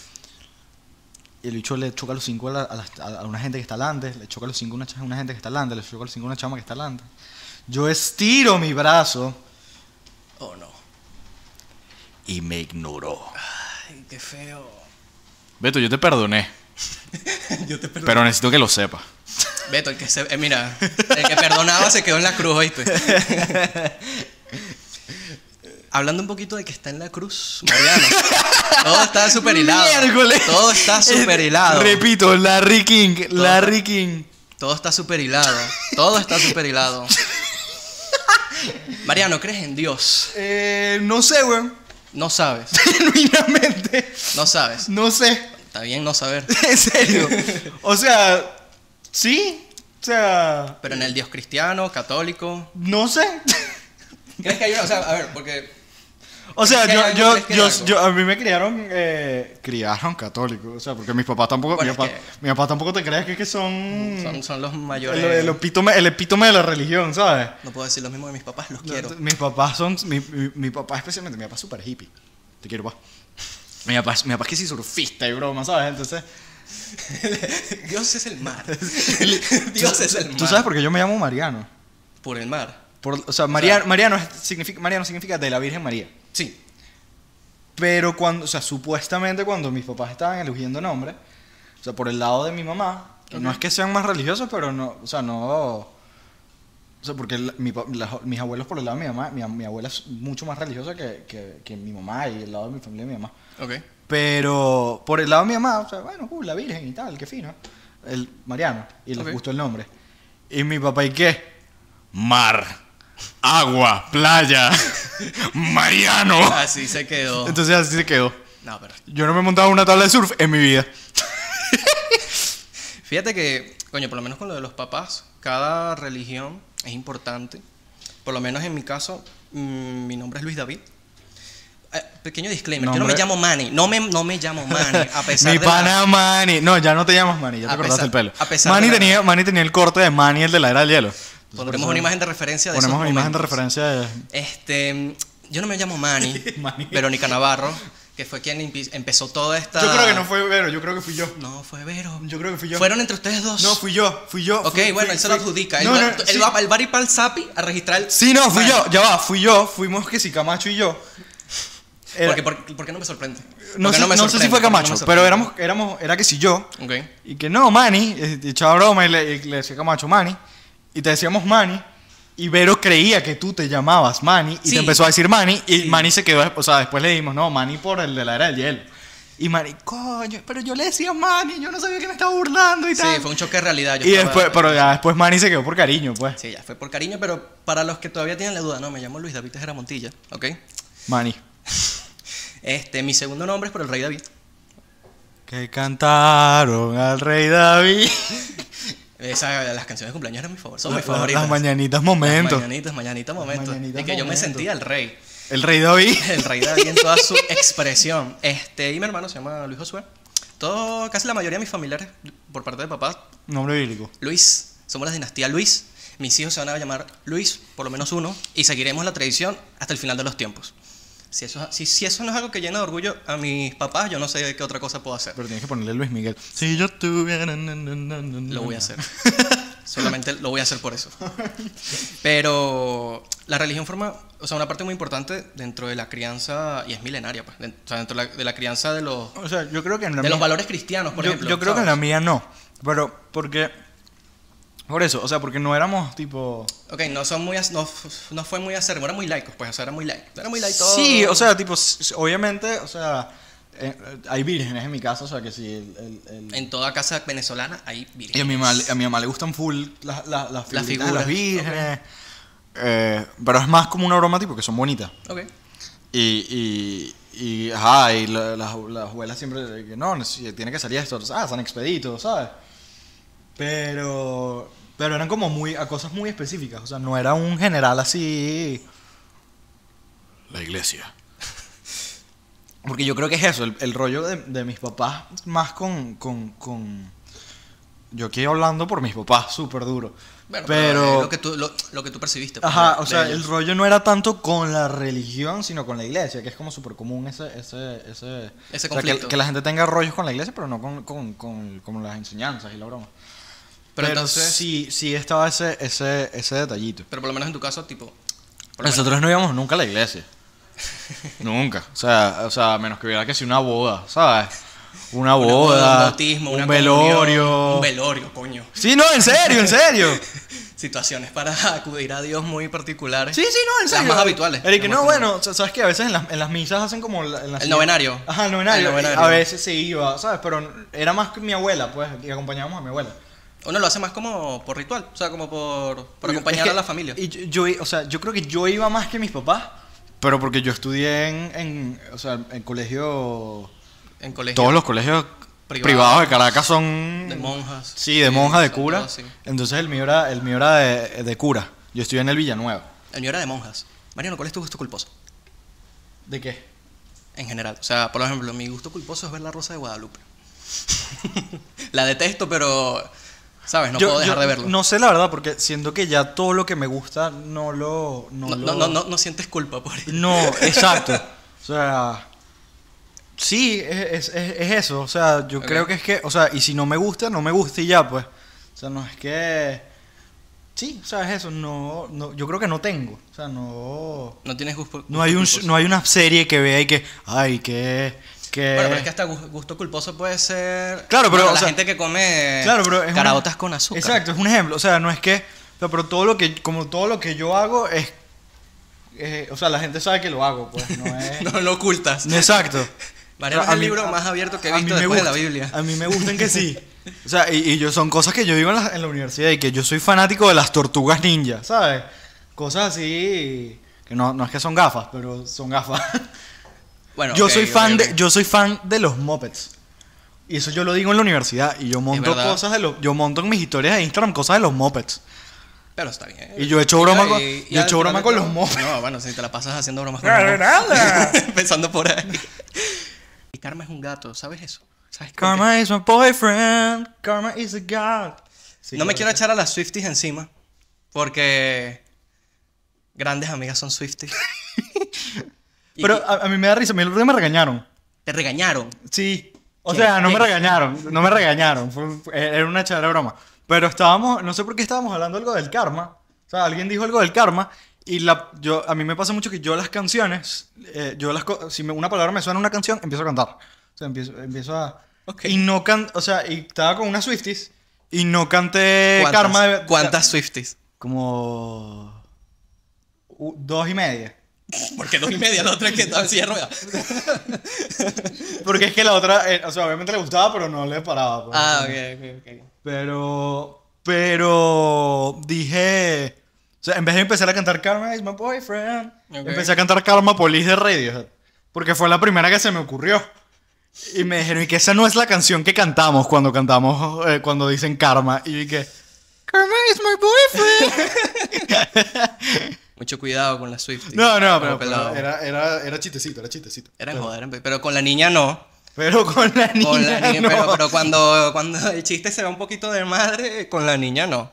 Y el bicho le choca los cinco a, la- a, la- a una gente que está delante, le choca los cinco a una, cha- a una gente que está delante, le choca los cinco a una chama que está delante. Yo estiro mi brazo Oh, no. y me ignoró. Ay, qué feo. Beto, yo te perdoné, Yo te perdono. pero necesito que lo sepas. Beto, el que se. eh, mira, el que perdonaba se quedó en la cruz, ¿oíste? Hablando un poquito de que está en la cruz, Mariano. Todo está super hilado. Miércoles. Todo está super hilado. Repito, Larry King, Larry King. Todo está super hilado. Todo está super hilado. Mariano, ¿crees en Dios? Eh, no sé, weón. No sabes. Genuinamente, No sabes. no sé. Está bien no saber. En serio. O sea, sí, O sea... Pero en el Dios cristiano, católico. No sé. ¿Crees que hay una? O sea, a ver, porque. O sea, ¿crees que yo, hay algo? yo, ¿Crees que hay yo, algo? yo, a mí me criaron, eh, criaron católicos, o sea, porque mis papás tampoco, Bueno, mi, papá, es que- mi papá tampoco te crees que, que son, Son, son los el, mayores. el epítome, el epítome de la religión, ¿sabes? No puedo decir lo mismo de mis papás, los quiero. Mis papás son, mi, mi, mi papá especialmente, mi papá es súper hippie, te quiero, papá. Mi papá, es- mi papá es que sí surfista y broma, ¿sabes? Entonces, Dios es el mar. Dios es el mar. ¿tú sabes por qué yo me llamo Mariano? Por el mar. Por, o sea, Mariano, Mariano, es- significa, Mariano significa de la Virgen María. Sí. Pero cuando, o sea, supuestamente cuando mis papás estaban eligiendo nombre, o sea, por el lado de mi mamá, que no Ok. es que sean más religiosos, pero no, o sea, no, o sea, porque la- mi pa- la- mis abuelos por el lado de mi mamá, mi, mi abuela es mucho más religiosa que, que, que mi mamá y el lado de mi familia de mi mamá. Ok. Pero por el lado de mi mamá, o sea, bueno, uh, la Virgen y tal, qué fino, el Mariano, y les Ok. gustó el nombre. Y mi papá, ¿y qué? Mar, agua, playa, Mariano. Así se quedó. Entonces así se quedó. No, pero. Yo no me he montado en una tabla de surf en mi vida. Fíjate que, coño, por lo menos con lo de los papás, cada religión es importante. Por lo menos en mi caso, mm, mi nombre es Luis David. Eh, pequeño disclaimer, yo no Nombre- me llamo Manny, no me, no me llamo Manny, a pesar Mi de la- pana Manny. No, ya no te llamas Manny, ya te A cortaste pesar- el pelo. a pesar Manny de la- tenía, Manny tenía el corte de Manny, el de la era del hielo. Entonces, Pondremos por eso una imagen de referencia de Ponemos esos una imagen de momentos. referencia de... Este, yo no me llamo Manny, Manny. Verónica Navarro, que fue quien empi- empezó toda esta... Yo creo que no fue Vero, yo creo que fui yo. No, fue Vero. Yo creo que fui yo. Fueron entre ustedes dos. No, fui yo, fui yo. Ok, fui- bueno, fui- él se lo fui- adjudica. Él, No, va, no, él sí. va, él va a ir para el Zapi a registrar el... Sí, no, fui Manny. yo, ya va, fui yo. Fuimos que sí, Camacho y yo. Era- Porque, porque, porque no me sorprende. no, Porque sé, me no sé si sorprende, fue porque no me Camacho, sorprende. pero éramos, éramos, era que sí yo. Ok. Y que no, Manny, eh, echaba broma y le, y le decía Camacho, Manny, y te decíamos Manny, y Vero creía que tú te llamabas Manny, y Sí. te empezó a decir Manny, y Sí. Manny se quedó, o sea, después le dimos, no, Manny por el de la era del hielo. Y Manny, coño, pero yo le decía Manny, yo no sabía que me estaba burlando y Sí, tal. fue un choque de realidad. Yo y estaba- después, pero ya después Manny se quedó por cariño, pues. Sí, ya fue por cariño, pero para los que todavía tienen la duda, no, me llamo Luis David Tejera Montilla, ¿ok? Manny. Este, mi segundo nombre es por el rey David. Que cantaron al rey David. Esa, las canciones de cumpleaños eran mis favoritas, son La- mis la- favoritas. las mañanitas momentos. Las mañanitas, mañanitas momentos. mañanitas y que yo me momentos. sentía el rey. El rey David. El rey David en toda su expresión. Este, y mi hermano se llama Luis Josué. Todo, casi la mayoría de mis familiares, por parte de papá, Nombre bíblico. Luis. Somos la dinastía Luis. Mis hijos se van a llamar Luis, por lo menos uno, y seguiremos la tradición hasta el final de los tiempos. Si eso, si, si eso no es algo que llena de orgullo a mis papás, yo no sé qué otra cosa puedo hacer. Pero tienes que ponerle Luis Miguel. Si yo tuviera... na, na, na, na, na, Lo voy a na. hacer. Solamente lo voy a hacer por eso. Pero la religión forma, o sea, una parte muy importante dentro de la crianza, y es milenaria, pues, de- o sea, dentro de la, de la crianza de los, O sea, yo creo que en la de los mía- valores cristianos, por yo, ejemplo. yo creo que en la ¿sabes? mía no. Pero porque... Por eso, o sea, porque no éramos tipo... Ok, no, son muy, as- no, f- no fue muy acérrimo, era muy laicos, pues, o sea, era muy laico. Era muy laico todo. Sí, o sea, tipo, s- obviamente, o sea, eh, eh, hay vírgenes en mi casa, o sea, que si el... el- el- En toda casa venezolana hay virgen. y a mi, mamá, a mi mamá le gustan full las, las, las figuritas de figuras, las vírgenes. Eh, pero es más como una broma tipo que son bonitas. Ok. Y, y, y, ajá, y la- las, las abuelas siempre de que no, si tiene que salir esto, ah, San Expedito, ¿sabes? Pero, pero eran como muy, a cosas muy específicas, o sea, no era un general así... La iglesia. Porque yo creo que es eso, el, el rollo de, de mis papás, más con, con, con... Yo aquí hablando por mis papás, súper duro. Bueno, pero... pero, es lo que tú, lo, lo que tú percibiste. pues, Ajá, de- o sea, de el ellos. rollo no era tanto con la religión, sino con la iglesia, que es como súper común ese, ese, ese, Ese o sea, que, conflicto. que la gente tenga rollos con la iglesia, pero no con, con, con, con las enseñanzas y la broma. Pero, Pero, entonces, sí, sí estaba ese, ese, ese detallito. pero por lo menos en tu caso, tipo... por lo Nosotros no íbamos nunca a la iglesia. Nunca. O sea, o sea, a menos que hubiera que si una boda, ¿sabes? Una menos- boda, una boda, un bautismo, un una velorio. comunión, un velorio, coño. Sí, no, en serio, en serio. Situaciones para acudir a Dios muy particulares. Sí, sí, no, en Las serio. más habituales. Eric, Las no, más bueno, o sea, sabes que a veces en las, en las misas hacen como la- en las El novenario. Ajá, el novenario. El novenario. A veces se iba, ¿sabes? Pero era más que mi abuela, pues, y acompañábamos a mi abuela. Uno lo hace más como por ritual, o sea, como por, por Yo- acompañar es que- a la familia. Y yo, yo- o sea, yo creo que yo iba más que mis papás, pero porque yo estudié en, en o sea, en colegio, En colegio. todos los colegios Privado, privados de Caracas son... de monjas. Sí, de monjas, de son cura. todos, sí. Entonces el mío era, el mío era de, de cura. Yo estoy en el Villanueva. El mío era de monjas. Mariano, ¿cuál es tu gusto culposo? ¿De qué? En general. O sea, por ejemplo, mi gusto culposo es ver La Rosa de Guadalupe. La detesto, pero, ¿sabes? No Yo- puedo dejar yo de verlo. No sé la verdad, porque siento que ya todo lo que me gusta no lo... No, No, lo- no, no, no, no sientes culpa por ello. No, exacto. O sea, sí, es, es, es- es eso. O sea, yo Ok. creo que es que, o sea, y si no me gusta, no me gusta y ya, pues. O sea, no es que... Sí, o sea, es eso. No, no, yo creo que no tengo. O sea, no... No tienes gusto, No hay, un, gusto culposo. no hay una serie que vea y que... Ay, que... que... Bueno, pero es que hasta gu- gusto culposo puede ser. Claro, pero, bueno, o la sea, gente que come Claro, pero es una- caraotas con azúcar. Exacto, es un ejemplo. O sea, no es que... O sea, pero todo lo que... Como todo lo que yo hago es... eh, o sea, la gente sabe que lo hago, pues. No es... No lo ocultas. Exacto. Mariano es A el mí- libro a- más abierto que he a mí visto me después de gusta- la Biblia. A mí me gustan que sí. O sea, y, y yo son cosas que yo digo en la, en la universidad y que yo soy fanático de las tortugas ninja, ¿sabes? Cosas así que no, no es que son gafas, pero son gafas. Bueno, yo ok, soy ok, fan ok. de yo soy fan de los mopeds. Y eso yo lo digo en la universidad y yo monto verdad. cosas de los yo monto en mis historias de Instagram cosas de los mopeds. Pero está bien. Y yo he hecho broma con- Y- y yo he al hecho broma final con de los todo- mopeds. No, bueno, si te la pasas haciendo bromas con No, los no, mopeds. nada. Pensando por ahí. Y Karma es un gato, ¿sabes eso? ¿Sabes por qué? Karma is my boyfriend, Karma is a god. Sí, No me claro. quiero echar a las Swifties encima. Porque grandes amigas son Swifties. Y Pero que- a, a mí me da risa, a mí el otro día me regañaron. te regañaron. Sí. O ¿Qué? sea, no me ¿Qué? regañaron, no me regañaron, fue- fue- era una chévere broma. Pero estábamos, no sé por qué estábamos hablando algo del karma. O sea, alguien dijo algo del karma y la, yo, a mí me pasa mucho que yo las canciones, eh, yo las, co- si me- una palabra me suena en una canción, empiezo a cantar. O sea, empiezo, empiezo a... Ok. Y no can, o sea, y estaba con unas Swifties y no canté ¿Cuántas, karma de... ¿Cuántas Swifties? Como... u- dos y media. Porque dos y media, la otra es que estaba en silla de ruedas. Porque es que la otra, eh, o sea, obviamente le gustaba, pero no le paraba. pues. Ah, ok, ok, ok. Pero, pero dije, o sea, en vez de empezar a cantar Karma is my boyfriend, Ok. empecé a cantar Karma Police de Radiohead, porque fue la primera que se me ocurrió. Y me dijeron, y que esa no es la canción que cantamos cuando cantamos, eh, cuando dicen Karma. Y dije, Karma is my boyfriend. Mucho cuidado con las Swifties. no, no, Como pero, pero pelado. era, era, era chistecito, era chistecito. Era en pero, joder, en- pero con la niña no. pero con la niña, Con la niña, no. pero, pero cuando, cuando el chiste se va un poquito de madre, con la niña no.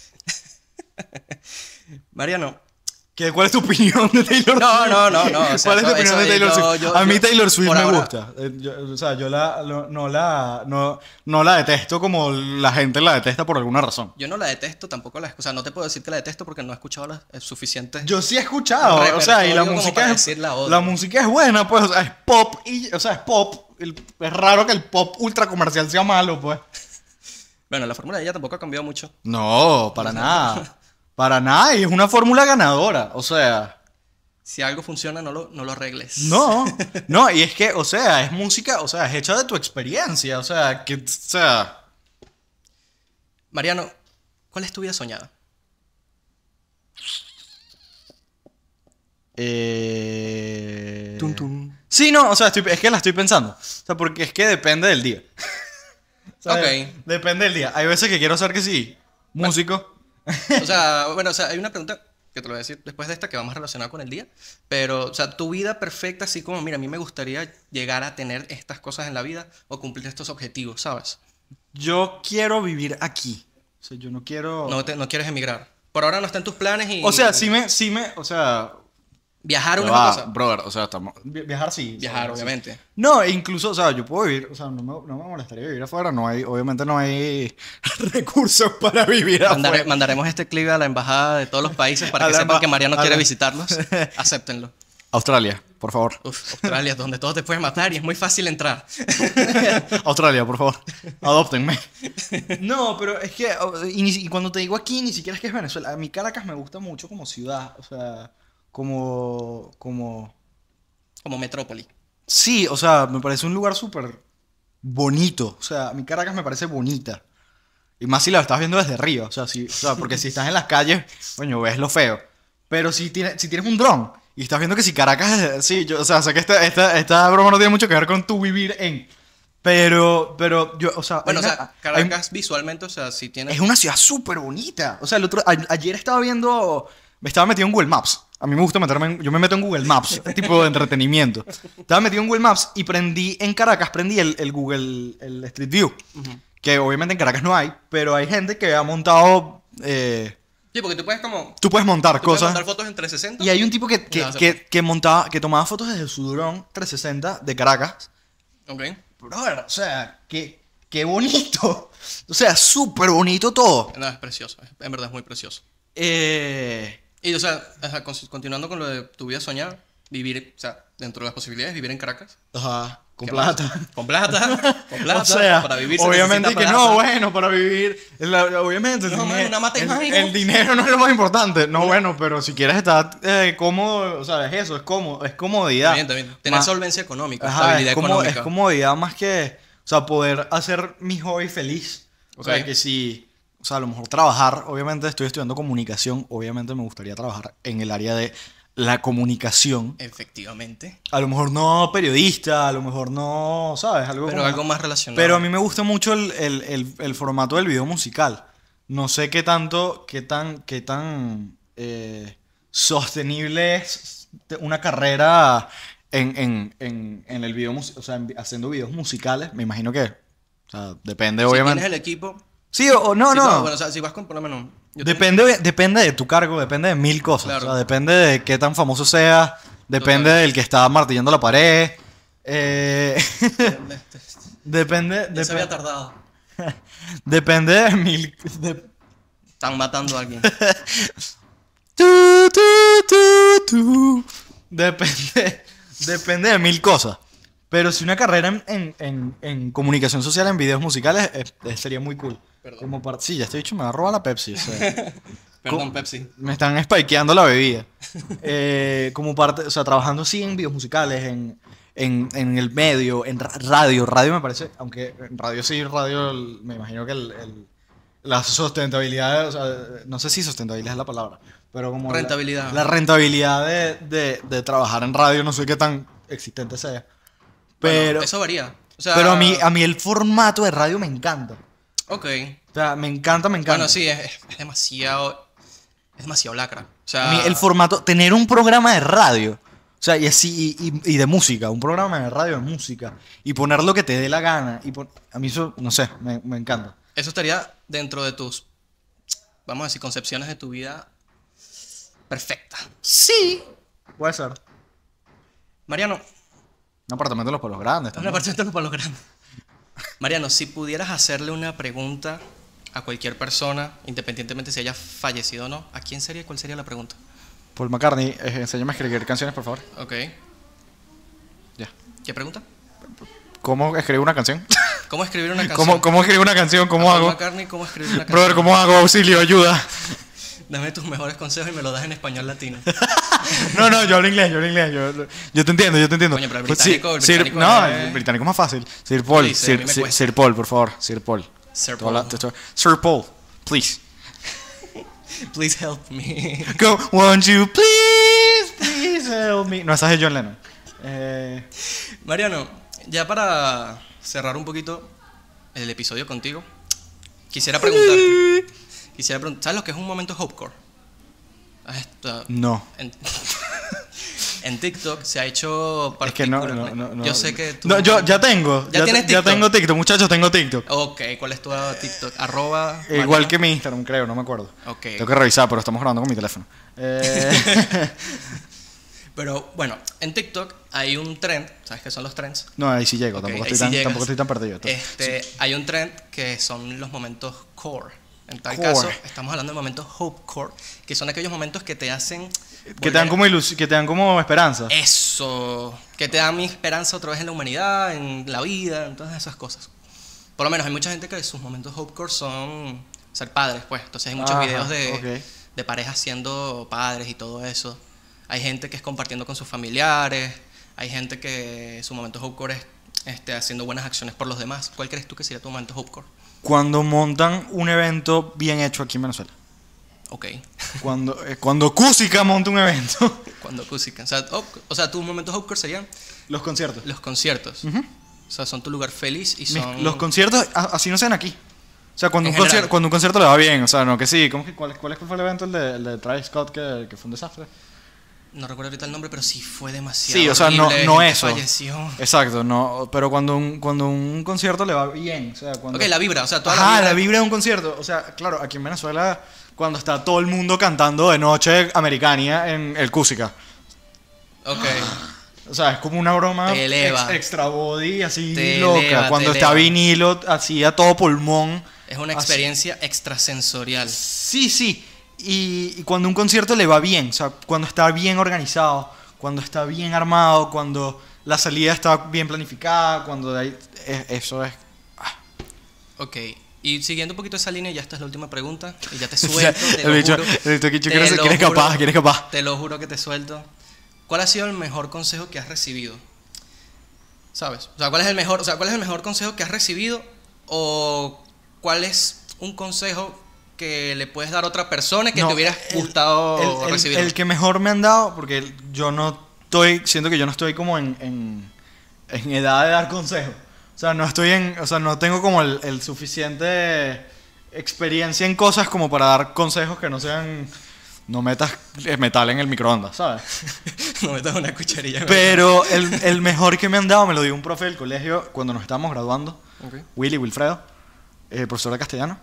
Mariano, ¿Qué, ¿Cuál es tu opinión de Taylor No, Swift? no, no, no, o sea, ¿Cuál es tu eso- opinión eso- de Taylor yo- Swift? yo- a mí yo- Taylor Swift por me ahora- gusta. Eh, yo- o sea, yo la, lo- no, la, no, no la detesto como la gente la detesta por alguna razón. yo no la detesto, tampoco la... O sea, no te puedo decir que la detesto porque no he escuchado las eh, suficientes... Yo sí he escuchado, o sea, y la Repertorio como música, para es, decir la otra. la música es buena, pues, o sea, es pop, y, o sea, es pop. El- es raro que el pop ultra comercial sea malo, pues. Bueno, la fórmula de ella tampoco ha cambiado mucho. No, para nada. Para nada, y es una fórmula ganadora, o sea... Si algo funciona, no lo, no lo arregles. No, no, y es que, o sea, es música, o sea, es hecha de tu experiencia, o sea, que, o sea, Mariano, ¿cuál es tu vida soñada? eh... Tum, tum. Sí, no, o sea, estoy- es que la estoy pensando, o sea, porque es que depende del día. O sea, Ok. Depende del día. Hay veces que quiero ser que sí, músico. O sea, bueno, o sea, hay una pregunta que te lo voy a decir después de esta que vamos relacionada con el día. Pero, o sea, tu vida perfecta, así como, mira, a mí me gustaría llegar a tener estas cosas en la vida o cumplir estos objetivos, ¿sabes? Yo quiero vivir aquí. O sea, yo no quiero... No, te- no quieres emigrar. Por ahora no está en tus planes y... O sea, sí me, sí me, o sea... Viajar ya una va, cosa. brother, o sea, estamos... vi- Viajar sí. Viajar, sí. obviamente. No, e incluso, o sea, yo puedo vivir, o sea, no me, no me molestaría vivir afuera, no hay, obviamente no hay recursos para vivir Mandare- afuera. mandaremos este clip a la embajada de todos los países para A que la sepan emba- que Mariano a quiere la- visitarlos. Acéptenlo. Australia, por favor. Uf, Australia, donde todos te puedes matar y es muy fácil entrar. Australia, por favor. Adóptenme. No, pero es que, o- y, ni si- y cuando te digo aquí, ni siquiera es que es Venezuela. A mí Caracas me gusta mucho como ciudad, o sea, como, como... Como metrópoli. Sí, o sea, me parece un lugar súper bonito. O sea, a mí Caracas me parece bonita. Y más si la estás viendo desde arriba. O sea, si, o sea, porque si estás en las calles, coño, ves lo feo. Pero si, tiene, si tienes un dron y estás viendo que si Caracas es... Sí, yo, o sea, sé que esta, esta, esta broma no tiene mucho que ver con tu vivir en... Pero, pero yo, o sea, hay Bueno, o una- sea, hay- Caracas visualmente, o sea, si tienes... es una ciudad súper bonita. O sea, el otro, a- ayer estaba viendo, me estaba metido en Google Maps. A mí me gusta meterme en, yo me meto en Google Maps, este tipo de entretenimiento. Estaba metido en Google Maps y prendí, en Caracas prendí el, el Google, el Street View. Ujú. Que obviamente en Caracas no hay, pero hay gente que ha montado, eh, Sí, porque tú puedes como... tú puedes montar Tú puedes cosas. montar fotos en trescientos sesenta. Y hay un tipo que, que, No, se que, puede. que montaba, que tomaba fotos desde su dron trescientos sesenta de Caracas. Ok. Brother, o sea, qué, qué bonito. O sea, súper bonito todo. No, es precioso. es- En verdad es muy precioso. Eh, Y, o sea, ajá, con- continuando con lo de tu vida soñada, vivir, o sea, dentro de las posibilidades, vivir en Caracas. ajá, con ¿Qué más? plata. Con plata. Con plata. O sea, para vivir se obviamente que necesita no, plata. bueno, para vivir, la- obviamente el, No, dinero, mano, una mata el- mágica. el dinero no es lo más importante. No, bueno, pero si quieres estar eh, cómodo, o sea, es eso, es cómodo, es comodidad. También, también. Tener Más- solvencia económica, Ajá, estabilidad es, como, económica. es comodidad más que, o sea, poder hacer mi hobby feliz. O sea, Ok. que si, o sea, a lo mejor trabajar, obviamente estoy estudiando comunicación, obviamente me gustaría trabajar en el área de la comunicación. Efectivamente. A lo mejor no periodista, a lo mejor no, ¿sabes? Algo Pero como- algo más relacionado. Pero a mí me gusta mucho el, el- el- el formato del video musical. No sé qué tanto, qué tan, qué tan eh, sostenible es una carrera en, en, en, en el video, mus- o sea, en- haciendo videos musicales. Me imagino que, o sea, depende si obviamente. tienes el equipo... Sí o, o no, sí, no. Bueno, o sea, si vas con, por lo menos... yo tengo- Depende, depende de tu cargo, depende de mil cosas. Claro. O sea, depende de qué tan famoso seas, depende Total. del que está martillando la pared. eh, depende, Ya se había dep- tardado. depende de mil. de- Están matando a alguien. tu, tu, tu, tu. Depende, depende de mil cosas. Pero si una carrera en, en, en- en comunicación social, en videos musicales, eh, eh, sería muy cool. Perdón. Como par- sí, ya estoy dicho, me va a robar la Pepsi. O sea. Perdón, ¿Cómo? Pepsi. Me están spikeando la bebida. Eh, como parte, o sea, trabajando así en videos musicales, en, en, en el medio, en ra- radio. Radio me parece, aunque en radio sí, radio, el- me imagino que el, el- la sustentabilidad, o sea, no sé si sustentabilidad es la palabra, pero como... la- Rentabilidad. La, rentabilidad de, de, de trabajar en radio, no sé qué tan existente sea. Pero, Bueno, eso varía. O sea, pero a, mí, a mí el formato de radio me encanta. Ok. O sea, me encanta, me encanta. Bueno, sí, es, es demasiado... Es demasiado lacra. O sea... A mí el formato, tener un programa de radio, o sea, y así, y, y- y de música, un programa de radio de música, y poner lo que te dé la gana, y pon- a mí eso, no sé, me, me encanta. Eso estaría dentro de tus... Vamos a decir, concepciones de tu vida perfecta. Sí, puede ser. Mariano, Un apartamento de los pueblos grandes una también. parte de los palos grandes. Mariano, si pudieras hacerle una pregunta a cualquier persona, independientemente si haya fallecido o no, ¿a quién sería? ¿Cuál sería la pregunta? Paul McCartney, eh, enséñame a escribir canciones, por favor. Ok. Ya. ¿Qué pregunta? ¿Cómo escribo una canción? ¿Cómo escribir una canción? ¿Cómo, ¿Cómo escribo una canción? ¿Cómo Paul hago? McCartney, ¿cómo escribir una canción? Brother, ¿cómo hago? Auxilio, ayuda. Dame tus mejores consejos y me lo das en español latino. No, no, yo hablo inglés, yo hablo inglés. Yo, yo te entiendo, yo te entiendo. Coño, pero el Pues británico- el Sir- británico no, es- el británico es más fácil. Sir Paul, Sí, sí, a mí Sir, me Sir- cuesta. Sir Paul, por favor. Sir Paul. Sir Te voy a- Paul. te- te- Sir Paul, please. Please help me. Go, won't you please, please help me. No, esa es de John Lennon. Eh, Mariano, ya para cerrar un poquito el episodio contigo, quisiera preguntarte. Quisiera preguntar, ¿sabes lo que es un momento Hopecore? Ah, esto- no. En, en TikTok se ha hecho Es que no, no, particularmente- no, no. Yo sé que tú... No, yo ya tengo. ¿Ya tienes ya TikTok? tengo TikTok, muchachos, tengo TikTok. Ok, ¿cuál es tu TikTok? Arroba... Igual Mariano. que mi Instagram, creo, no me acuerdo. Ok. Tengo que revisar, pero estamos grabando con mi teléfono. Eh, Pero bueno, en TikTok hay un trend, ¿sabes qué son los trends? no, ahí sí llego, Ok, tampoco, ahí estoy sí tan, llegas. tampoco estoy tan perdido. Este, hay un trend que son los momentos core. En tal Core. caso, estamos hablando de momentos hope core, que son aquellos momentos que te hacen... Que te dan como ilus- que te dan como esperanza. Eso, que te dan mi esperanza otra vez en la humanidad, en la vida, en todas esas cosas. Por lo menos hay mucha gente que sus momentos hope core son ser padres, pues. Entonces hay muchos Ajá, videos de, ok. de parejas siendo padres y todo eso. Hay gente que es compartiendo con sus familiares. Hay gente que su momento hope core es este, haciendo buenas acciones por los demás. ¿Cuál crees tú que sería tu momento hope core? Cuando montan un evento bien hecho aquí en Venezuela. Ok. Cuando, eh, cuando Cusica monta un evento. Cuando Cusica. O sea, o, o sea, tus momentos hope core serían Los conciertos. los conciertos. Ujú. O O sea, son tu lugar feliz y Mis- son... los conciertos, a- así no sean aquí. O sea, cuando En un, concierto, general. cuando un concierto le va bien, o sea, no que sí. ¿Cómo que, cuál, ¿Cuál fue el evento, el de, el de Travis Scott, que, que fue un desastre? No recuerdo ahorita el nombre, pero sí fue demasiado Sí, o sea, no, horrible, no gente eso. falleció. Exacto, no, pero cuando un, cuando un concierto le va bien, o sea, cuando... Ok, la vibra, o sea, toda Ajá, la vibra... la vibra de un concierto. O sea, claro, aquí en Venezuela, cuando está todo el mundo cantando de noche Americania en el Cúsica. Ok. O sea, es como una broma Te eleva. ex- extra body, así Te loca. eleva, Cuando te está eleva. vinilo, así a todo pulmón. Es una así. experiencia extrasensorial. Sí, sí. Y, y cuando un concierto le va bien, o sea, cuando está bien organizado, cuando está bien armado, cuando la salida está bien planificada, cuando de ahí, es- eso es... Ok. Y siguiendo un poquito esa línea, ya esta es la última pregunta. Y ya te O sea, suelto, te el lo bicho- juro. el bicho aquí, Te ¿quieres- lo quieres juro, capaz? ¿Quieres capaz? Te lo juro que te suelto. ¿Cuál ha sido el mejor consejo que has recibido? ¿Sabes? O sea, ¿cuál es el mejor, o sea, ¿cuál es el mejor consejo que has recibido? ¿O cuál es un consejo que le puedes dar a otra persona que No, te hubiera el- gustado el, el- recibir? el que mejor me han dado, porque yo no estoy, siento que yo no estoy como en, en, en edad de dar consejos. O sea, no estoy en, o sea, no tengo como el, el suficiente experiencia en cosas como para dar consejos que no sean, no metas eh, metal en el microondas, ¿sabes? No metas una cucharilla. Pero el, el mejor que me han dado me lo dio un profe del colegio cuando nos estábamos graduando, Ok. Willy Wilfredo, eh, profesor de castellano.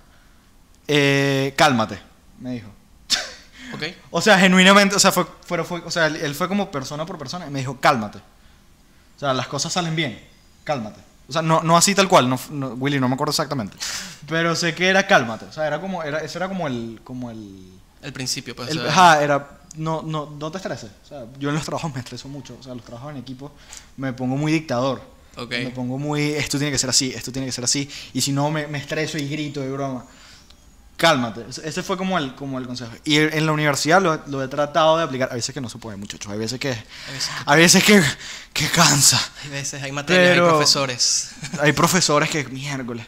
Eh, cálmate, me dijo. Ok. O sea, genuinamente, o sea, fue, fue, fue- o sea, él, él fue como persona por persona y me dijo, cálmate. O sea, las cosas salen bien, cálmate. O sea, no, no así tal cual, no, no- Willy, no me acuerdo exactamente. Pero sé que era cálmate. O sea, era como, era, eso era como el, como el, El principio, pues. el- o sea, ajá, era, no, no, no te estreses. O sea, yo en los trabajos me estreso mucho. O sea, los trabajos en equipo me pongo muy dictador. Ok. Me pongo muy, esto tiene que ser así, esto tiene que ser así. Y si no, me, me estreso y grito de broma. Cálmate. Ese fue como el, como el consejo. Y en la universidad lo, lo he tratado de aplicar. A veces que no se puede, muchachos. Hay veces que, Hay veces que, hay veces que, que cansa. hay, veces, hay materias, Pero- hay profesores. Hay profesores que, miércoles.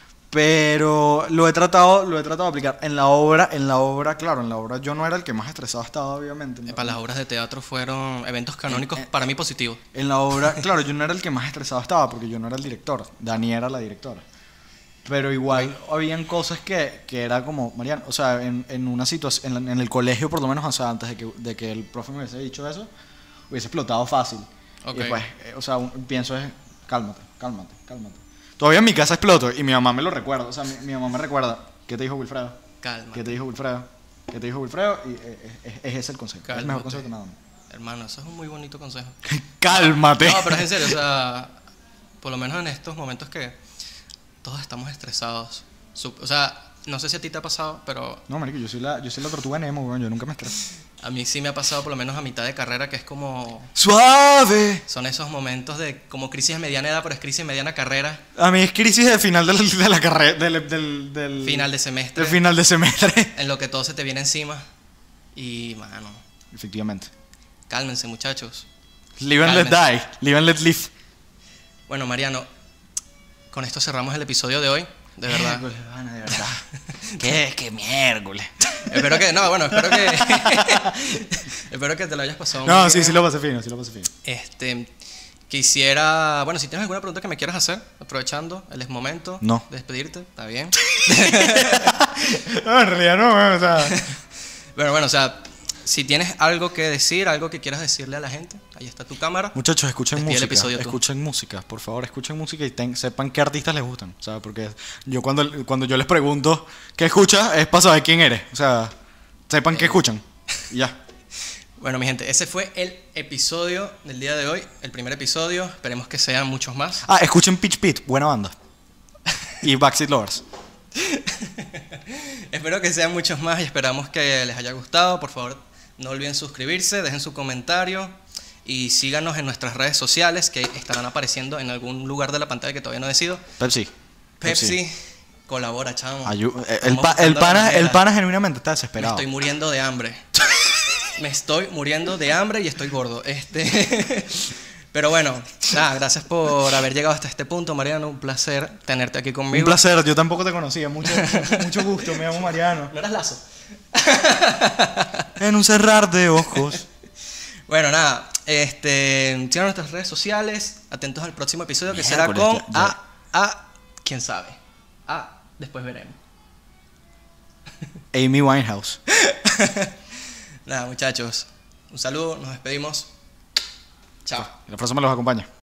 Pero lo he tratado, lo he tratado de aplicar. En la obra, en la obra, claro, en la obra yo no era el que más estresado estaba, obviamente. Eh, Para las obras de teatro fueron eventos canónicos Eh, eh, para mí positivos. En la obra, claro, yo no era el que más estresado estaba porque yo no era el director. Dani era la directora. Pero igual habían cosas que, que era como, Mariano, o sea, en, en una situación, en, la- en el colegio por lo menos, o sea, antes de que, de que el profe me hubiese dicho eso, hubiese explotado fácil. Ok. Y después, eh, o sea, un- pienso es, cálmate, cálmate, cálmate. Todavía en mi casa exploto y mi mamá me lo recuerda, o sea, mi, mi mamá me recuerda, ¿qué te dijo Wilfredo? Calma. ¿Qué te dijo Wilfredo? ¿Qué te dijo Wilfredo? Y eh, eh, es, es ese el consejo, es el Cálmate. mejor consejo que me ha dado. Hermano, eso es un muy bonito consejo. Cálmate. No, pero es en serio, o sea, por lo menos en estos momentos que todos estamos estresados. Sup- O sea, no sé si a ti te ha pasado, pero No, marico, yo soy la, yo soy la tortuga Nemo, weón, yo nunca me estreso. a mí sí me ha pasado por lo menos a mitad de carrera, que es como... Suave. Son esos momentos de como crisis de mediana edad, pero es crisis de mediana carrera, A mí es crisis de final de la, de la carrera, del, del, del final de semestre, del final de semestre. en lo que todo se te viene encima. Y, mano, Efectivamente. cálmense, muchachos. Live and let die. Live and let live. Bueno, Mariano, con esto cerramos el episodio de hoy, de verdad. Miércoles, Ana, de verdad. ¿Qué? ¿Qué miércoles? Espero que, no, bueno, espero que espero que te lo hayas pasado No, muy sí, bien. sí lo pasé fino, sí lo pasé fino. Este, quisiera, bueno, si tienes alguna pregunta que me quieras hacer, aprovechando, el es momento No. de despedirte, está bien. No, en realidad no, weón, o sea. Pero bueno, o sea, si tienes algo que decir, algo que quieras decirle a la gente, ahí está tu cámara. Muchachos, escuchen Despide el música. episodio tú. Escuchen música, por favor, escuchen música y ten- sepan qué artistas les gustan. O sea, porque yo cuando, cuando yo les pregunto qué escuchas, es para saber quién eres. O sea, sepan qué escuchan. Y ya. Bueno, mi gente, ese fue el episodio del día de hoy, el primer episodio, esperemos que sean muchos más. Ah, escuchen Pitch Pit, buena banda. Y Backstreet Lovers. Espero que sean muchos más y esperamos que les haya gustado. Por favor, no olviden suscribirse, dejen su comentario y síganos en nuestras redes sociales que estarán apareciendo en algún lugar de la pantalla que todavía no decido. Pepsi. Pepsi, colabora, chamo. Ayu- eh, el, Estamos pa- el buscando la pana, manera. el pana genuinamente está Me desesperado. estoy muriendo de hambre. Me estoy muriendo de hambre y estoy gordo. Este, pero bueno, nada, gracias por haber llegado hasta este punto, Mariano. Un placer tenerte aquí conmigo. Un placer, yo tampoco te conocía. Mucho, mucho, mucho gusto, me llamo Mariano. ¿No eras Lazo? En un cerrar de ojos. Bueno, nada, Este, sigan nuestras redes sociales. Atentos al próximo episodio que será Miércoles, con ya- ya. A, A, quién sabe. A, después veremos. Amy Winehouse. Nada, muchachos. Un saludo, nos despedimos. Chao. La próxima los acompaña.